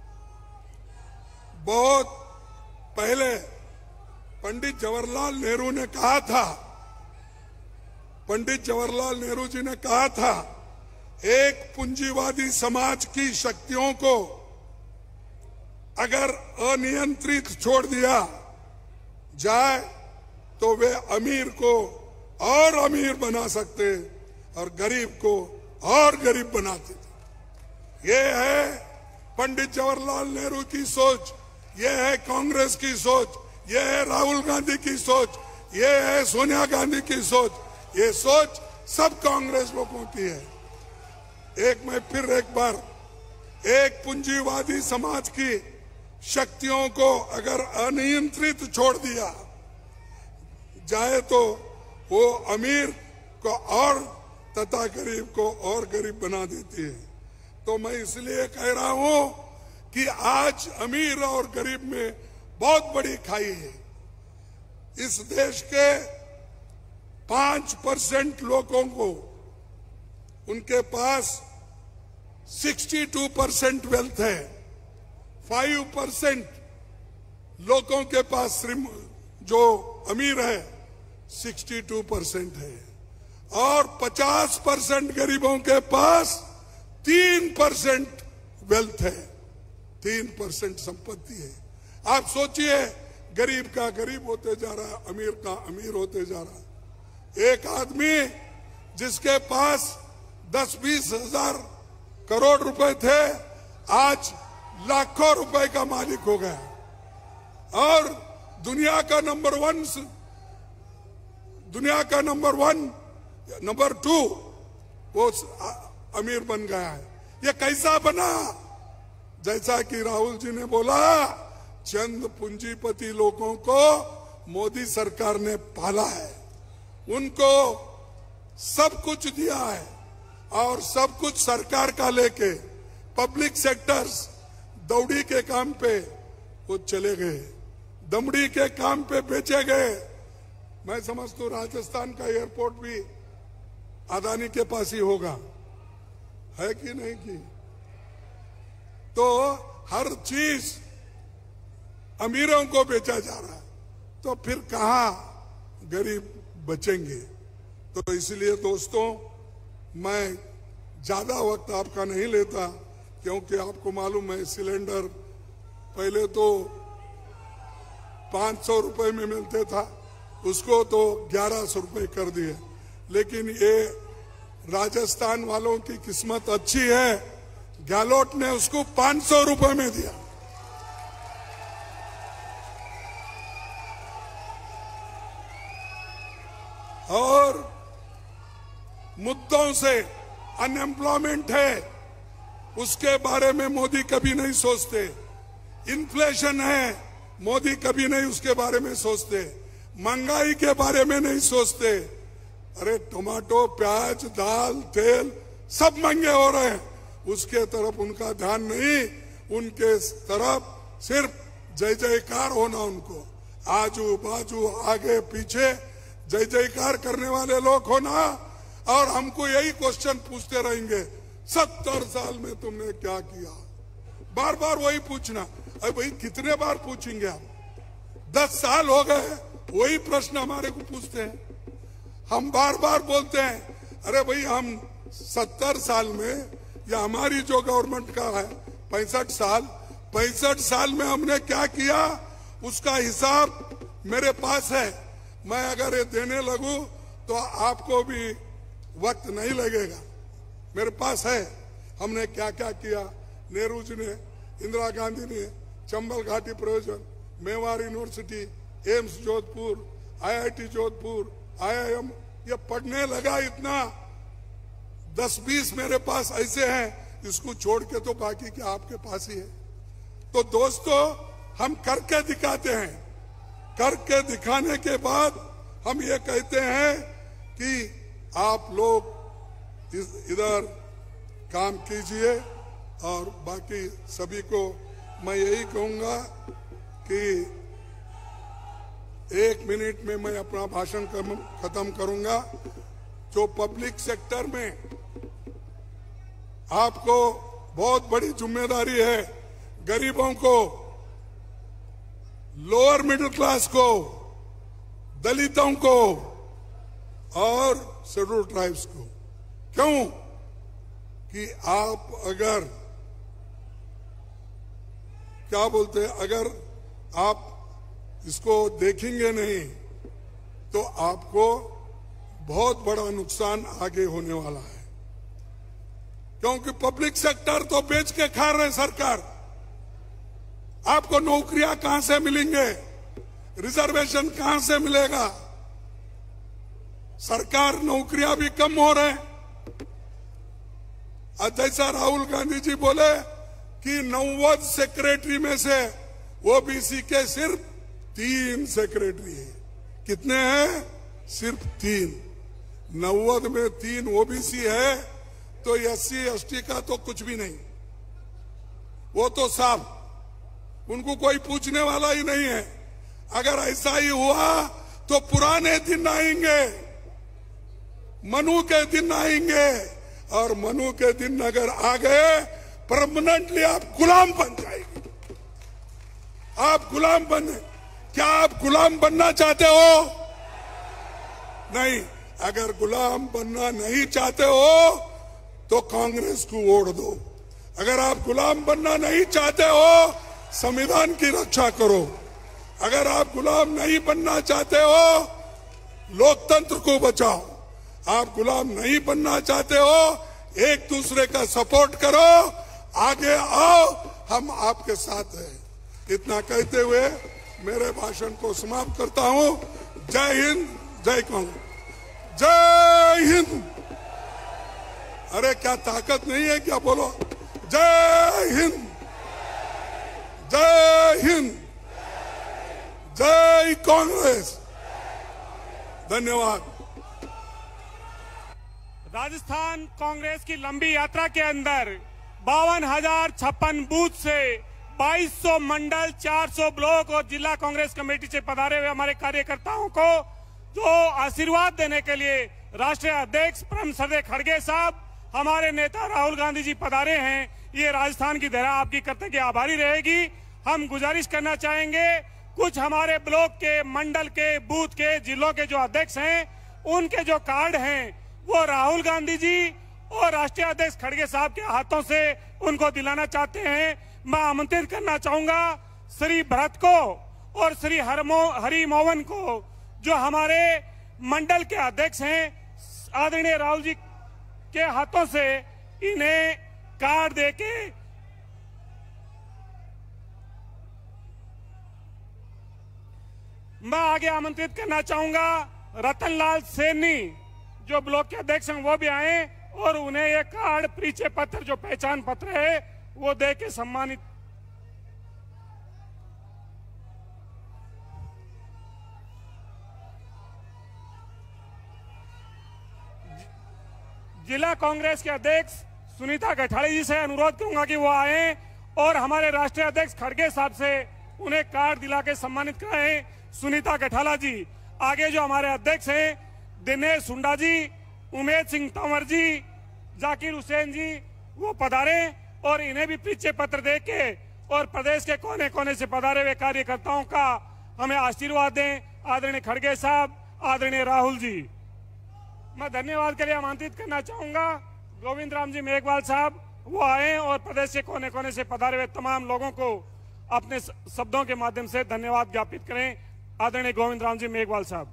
बहुत पहले पंडित जवाहरलाल नेहरू ने कहा था, पंडित जवाहरलाल नेहरू जी ने कहा था, एक पूंजीवादी समाज की शक्तियों को अगर अनियंत्रित छोड़ दिया जाए तो वे अमीर को और अमीर बना सकते और गरीब को और गरीब बनाते थे। ये है पंडित जवाहरलाल नेहरू की सोच, ये है कांग्रेस की सोच, ये है राहुल गांधी की सोच, ये है सोनिया गांधी की सोच, ये सोच सब कांग्रेस लोगों की है। मैं फिर एक बार एक पूंजीवादी समाज की शक्तियों को अगर अनियंत्रित छोड़ दिया जाए तो वो अमीर को और तथा गरीब को और गरीब बना देती है। तो मैं इसलिए कह रहा हूं कि आज अमीर और गरीब में बहुत बड़ी खाई है। इस देश के 5% लोगों को उनके पास 62% वेल्थ है, 5% लोगों के पास जो अमीर है 62% है और 50% गरीबों के पास 3% वेल्थ है, 3% संपत्ति है। आप सोचिए, गरीब का गरीब होते जा रहा है, अमीर का अमीर होते जा रहा है। एक आदमी जिसके पास 10-20 हजार करोड़ रुपए थे आज लाखों रुपए का मालिक हो गया और दुनिया का नंबर 2 वो अमीर बन गया है। ये कैसा बना? जैसा कि राहुल जी ने बोला, चंद पूंजीपति लोगों को मोदी सरकार ने पाला है, उनको सब कुछ दिया है और सब कुछ सरकार का लेके पब्लिक सेक्टर्स दौड़ी के काम पे वो चले गए, दमड़ी के काम पे बेचे गए। मैं समझता हूं राजस्थान का एयरपोर्ट भी अदानी के पास ही होगा, है कि नहीं की? तो हर चीज अमीरों को बेचा जा रहा है, तो फिर कहां गरीब बचेंगे? तो इसलिए दोस्तों, मैं ज्यादा वक्त आपका नहीं लेता, क्योंकि आपको मालूम है सिलेंडर पहले तो 500 रुपए में मिलते था, उसको तो 1100 रुपए कर दिए। लेकिन ये राजस्थान वालों की किस्मत अच्छी है, गहलोत ने उसको 500 रुपए में दिया। और मुद्दों से अनएम्प्लॉयमेंट है, उसके बारे में मोदी कभी नहीं सोचते। इन्फ्लेशन है, मोदी कभी नहीं उसके बारे में सोचते। महंगाई के बारे में नहीं सोचते। अरे टमाटो, प्याज, दाल, तेल सब महंगे हो रहे हैं, उसके तरफ उनका ध्यान नहीं। उनके तरफ सिर्फ जय जयकार होना, उनको आजू बाजू आगे पीछे जय जयकार करने वाले लोग होना। और हमको यही क्वेश्चन पूछते रहेंगे, 70 साल में तुमने क्या किया? बार बार वही पूछना। अरे भाई कितने बार पूछेंगे आप? 10 साल हो गए वही प्रश्न हमारे को पूछते हैं। हम बार बार बोलते हैं, अरे भाई हम 70 साल में, या हमारी जो गवर्नमेंट का है 65 साल में हमने क्या किया, उसका हिसाब मेरे पास है। मैं अगर ये देने लगूं तो आपको भी वक्त नहीं लगेगा, मेरे पास है। हमने क्या क्या किया, नेहरू जी ने, इंदिरा गांधी ने, चंबल घाटी प्रयोजन, Mewar university, AIIMS Jodhpur, IIT Jodhpur, IIM, ये पढ़ने लगा इतना। 10-20 मेरे पास ऐसे हैं, इसको छोड़ के तो बाकी क्या आपके पास ही है। तो दोस्तों, हम करके दिखाते हैं, करके दिखाने के बाद हम ये कहते हैं कि आप लोग इधर काम कीजिए। और बाकी सभी को मैं यही कहूंगा कि 1 मिनट में मैं अपना भाषण खत्म करूंगा। जो पब्लिक सेक्टर में आपको बहुत बड़ी जिम्मेदारी है, गरीबों को, लोअर मिडिल क्लास को, दलितों को और शेड्यूल ट्राइब्स को। क्यों? कि आप अगर क्या बोलते हैं, अगर आप इसको देखेंगे नहीं तो आपको बहुत बड़ा नुकसान आगे होने वाला है। क्योंकि पब्लिक सेक्टर तो बेच के खा रहे सरकार, आपको नौकरियां कहां से मिलेंगे? रिजर्वेशन कहां से मिलेगा? सरकार नौकरियां भी कम हो रहे हैं। जैसा राहुल गांधी जी बोले कि 90 सेक्रेटरी में से ओबीसी के सिर्फ 3 सेक्रेटरी है। कितने हैं? सिर्फ 3। 90 में 3 ओबीसी है तो SC ST का तो कुछ भी नहीं, वो तो साफ, उनको कोई पूछने वाला ही नहीं है। अगर ऐसा ही हुआ तो पुराने दिन आएंगे, मनु के दिन आएंगे, और मनु के दिन अगर आ गए परमानेंटली आप गुलाम बन जाएंगे। आप गुलाम बने, क्या आप गुलाम बनना चाहते हो? नहीं। अगर गुलाम बनना नहीं चाहते हो तो कांग्रेस को वोट दो। अगर आप गुलाम बनना नहीं चाहते हो संविधान की रक्षा करो। अगर आप गुलाम नहीं बनना चाहते हो लोकतंत्र को बचाओ। आप गुलाम नहीं बनना चाहते हो एक दूसरे का सपोर्ट करो, आगे आओ, हम आपके साथ हैं। इतना कहते हुए मेरे भाषण को समाप्त करता हूं। जय हिंद, जय कांग्रेस, जय हिंद। अरे क्या ताकत नहीं है क्या? बोलो जय हिंद, जय हिंद, जय कांग्रेस। धन्यवाद। राजस्थान कांग्रेस की लंबी यात्रा के अंदर 52,056 बूथ से 2200 मंडल, 400 ब्लॉक और जिला कांग्रेस कमेटी से पधारे हुए हमारे कार्यकर्ताओं को जो आशीर्वाद देने के लिए राष्ट्रीय अध्यक्ष परम श्रद्धेय खड़गे साहब, हमारे नेता राहुल गांधी जी पधारे हैं। ये राजस्थान की धरा आपकी कर्तव्य आभारी रहेगी। हम गुजारिश करना चाहेंगे, कुछ हमारे ब्लॉक के, मंडल के, बूथ के, जिलों के जो अध्यक्ष हैं, उनके जो कार्ड हैं वो राहुल गांधी जी और राष्ट्रीय अध्यक्ष खड़गे साहब के हाथों से उनको दिलाना चाहते हैं। मैं आमंत्रित करना चाहूंगा श्री भरत को और श्री हरि मोहन को, जो हमारे मंडल के अध्यक्ष हैं, आदरणीय राहुल जी के हाथों से इन्हें कार्ड देके मैं आगे आमंत्रित करना चाहूंगा रतनलाल सैनी, जो ब्लॉक के अध्यक्ष हैं, वो भी आए और उन्हें ये कार्ड, परिचय पत्र, जो पहचान पत्र है, वो दे के सम्मानित। जिला कांग्रेस के अध्यक्ष सुनीता गठाड़ी जी से अनुरोध करूंगा कि वो आए और हमारे राष्ट्रीय अध्यक्ष खड़गे साहब से उन्हें कार्ड दिला के सम्मानित कराएं। सुनीता गठाला जी। आगे जो हमारे अध्यक्ष हैं दिनेश हुंडा जी, उमेश सिंह तंवर जी, जाकिर हुसैन जी, वो पधारे और इन्हें भी परिचय पत्र देके और प्रदेश के कोने कोने से पधारे हुए कार्यकर्ताओं का हमें आशीर्वाद दें। आदरणीय खड़गे साहब, आदरणीय राहुल जी। मैं धन्यवाद के लिए आमंत्रित करना चाहूंगा गोविंद राम जी मेघवाल साहब, वो आए और प्रदेश के कोने कोने से पधारे हुए तमाम लोगों को अपने शब्दों के माध्यम से धन्यवाद ज्ञापित करें। आदरणीय गोविंद राम जी मेघवाल साहब।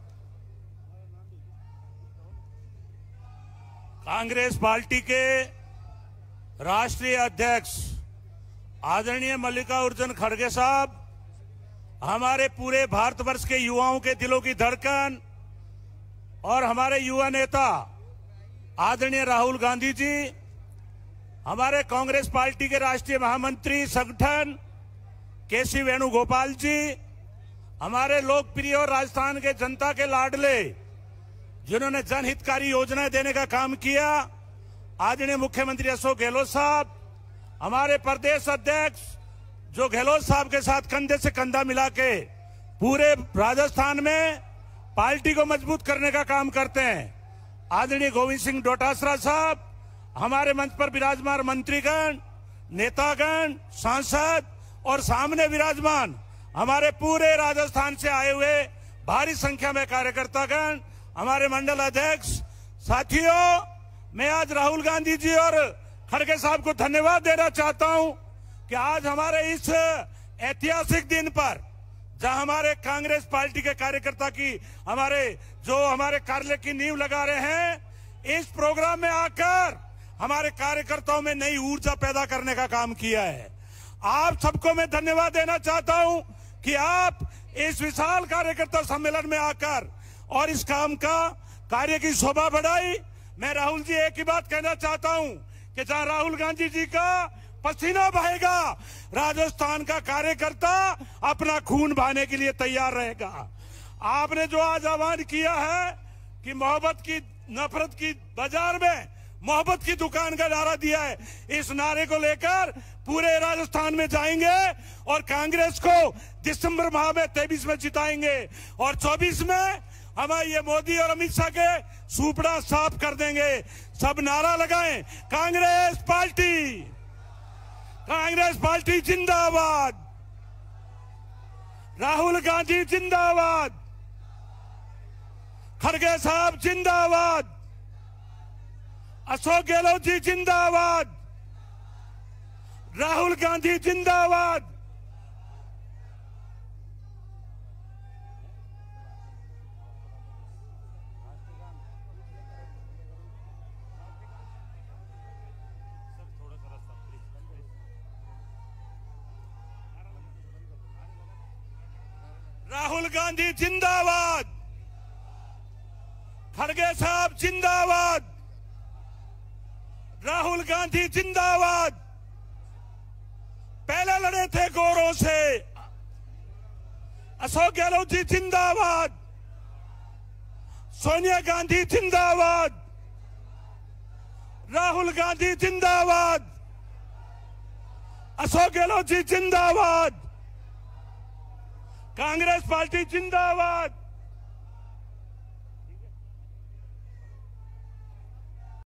कांग्रेस पार्टी के राष्ट्रीय अध्यक्ष आदरणीय मल्लिकार्जुन खड़गे साहब, हमारे पूरे भारतवर्ष के युवाओं के दिलों की धड़कन और हमारे युवा नेता आदरणीय राहुल गांधी जी, हमारे कांग्रेस पार्टी के राष्ट्रीय महामंत्री संगठन केसी वेणुगोपाल जी, हमारे लोकप्रिय और राजस्थान के जनता के लाडले जिन्होंने जनहितकारी योजनाएं देने का काम किया, आदरणीय मुख्यमंत्री अशोक गहलोत साहब, हमारे प्रदेश अध्यक्ष जो गहलोत साहब के साथ कंधे से कंधा मिला के पूरे राजस्थान में पार्टी को मजबूत करने का काम करते हैं, आदरणीय गोविंद सिंह डोटासरा साहब, हमारे मंच पर विराजमान मंत्रीगण, नेतागण, सांसद और सामने विराजमान हमारे पूरे राजस्थान से आए हुए भारी संख्या में कार्यकर्तागण, हमारे मंडल अध्यक्ष साथियों, मैं आज राहुल गांधी जी और खड़गे साहब को धन्यवाद देना चाहता हूं कि आज हमारे इस ऐतिहासिक दिन पर जहां हमारे कांग्रेस पार्टी के कार्यकर्ता की हमारे कार्यालय की नींव लगा रहे हैं, इस प्रोग्राम में आकर हमारे कार्यकर्ताओं में नई ऊर्जा पैदा करने का काम किया है। आप सबको मैं धन्यवाद देना चाहता हूं कि आप इस विशाल कार्यकर्ता सम्मेलन में आकर और इस काम का कार्य की शोभा बढ़ाई। मैं राहुल जी एक ही बात कहना चाहता हूं कि जहां राहुल गांधी जी का पसीना बहेगा, राजस्थान का कार्यकर्ता अपना खून बहाने के लिए तैयार रहेगा। आपने जो आज आह्वान किया है कि मोहब्बत की नफरत की बाजार में मोहब्बत की दुकान का नारा दिया है, इस नारे को लेकर पूरे राजस्थान में जाएंगे और कांग्रेस को दिसंबर माह में 23 में जिताएंगे और 24 में हम ये मोदी और अमित शाह के सुपड़ा साफ कर देंगे। सब नारा लगाएं, कांग्रेस पार्टी जिंदाबाद, राहुल गांधी जिंदाबाद, खड़गे साहब जिंदाबाद, अशोक गहलोत जी जिंदाबाद, राहुल गांधी जिंदाबाद। राहुल गांधी जिंदाबाद, खड़गे साहब जिंदाबाद, राहुल गांधी जिंदाबाद। पहले लड़े थे गोरों से, अशोक गहलोत जी जिंदाबाद, सोनिया गांधी जिंदाबाद, राहुल गांधी जिंदाबाद, अशोक गहलोत जी जिंदाबाद, कांग्रेस पार्टी जिंदाबाद।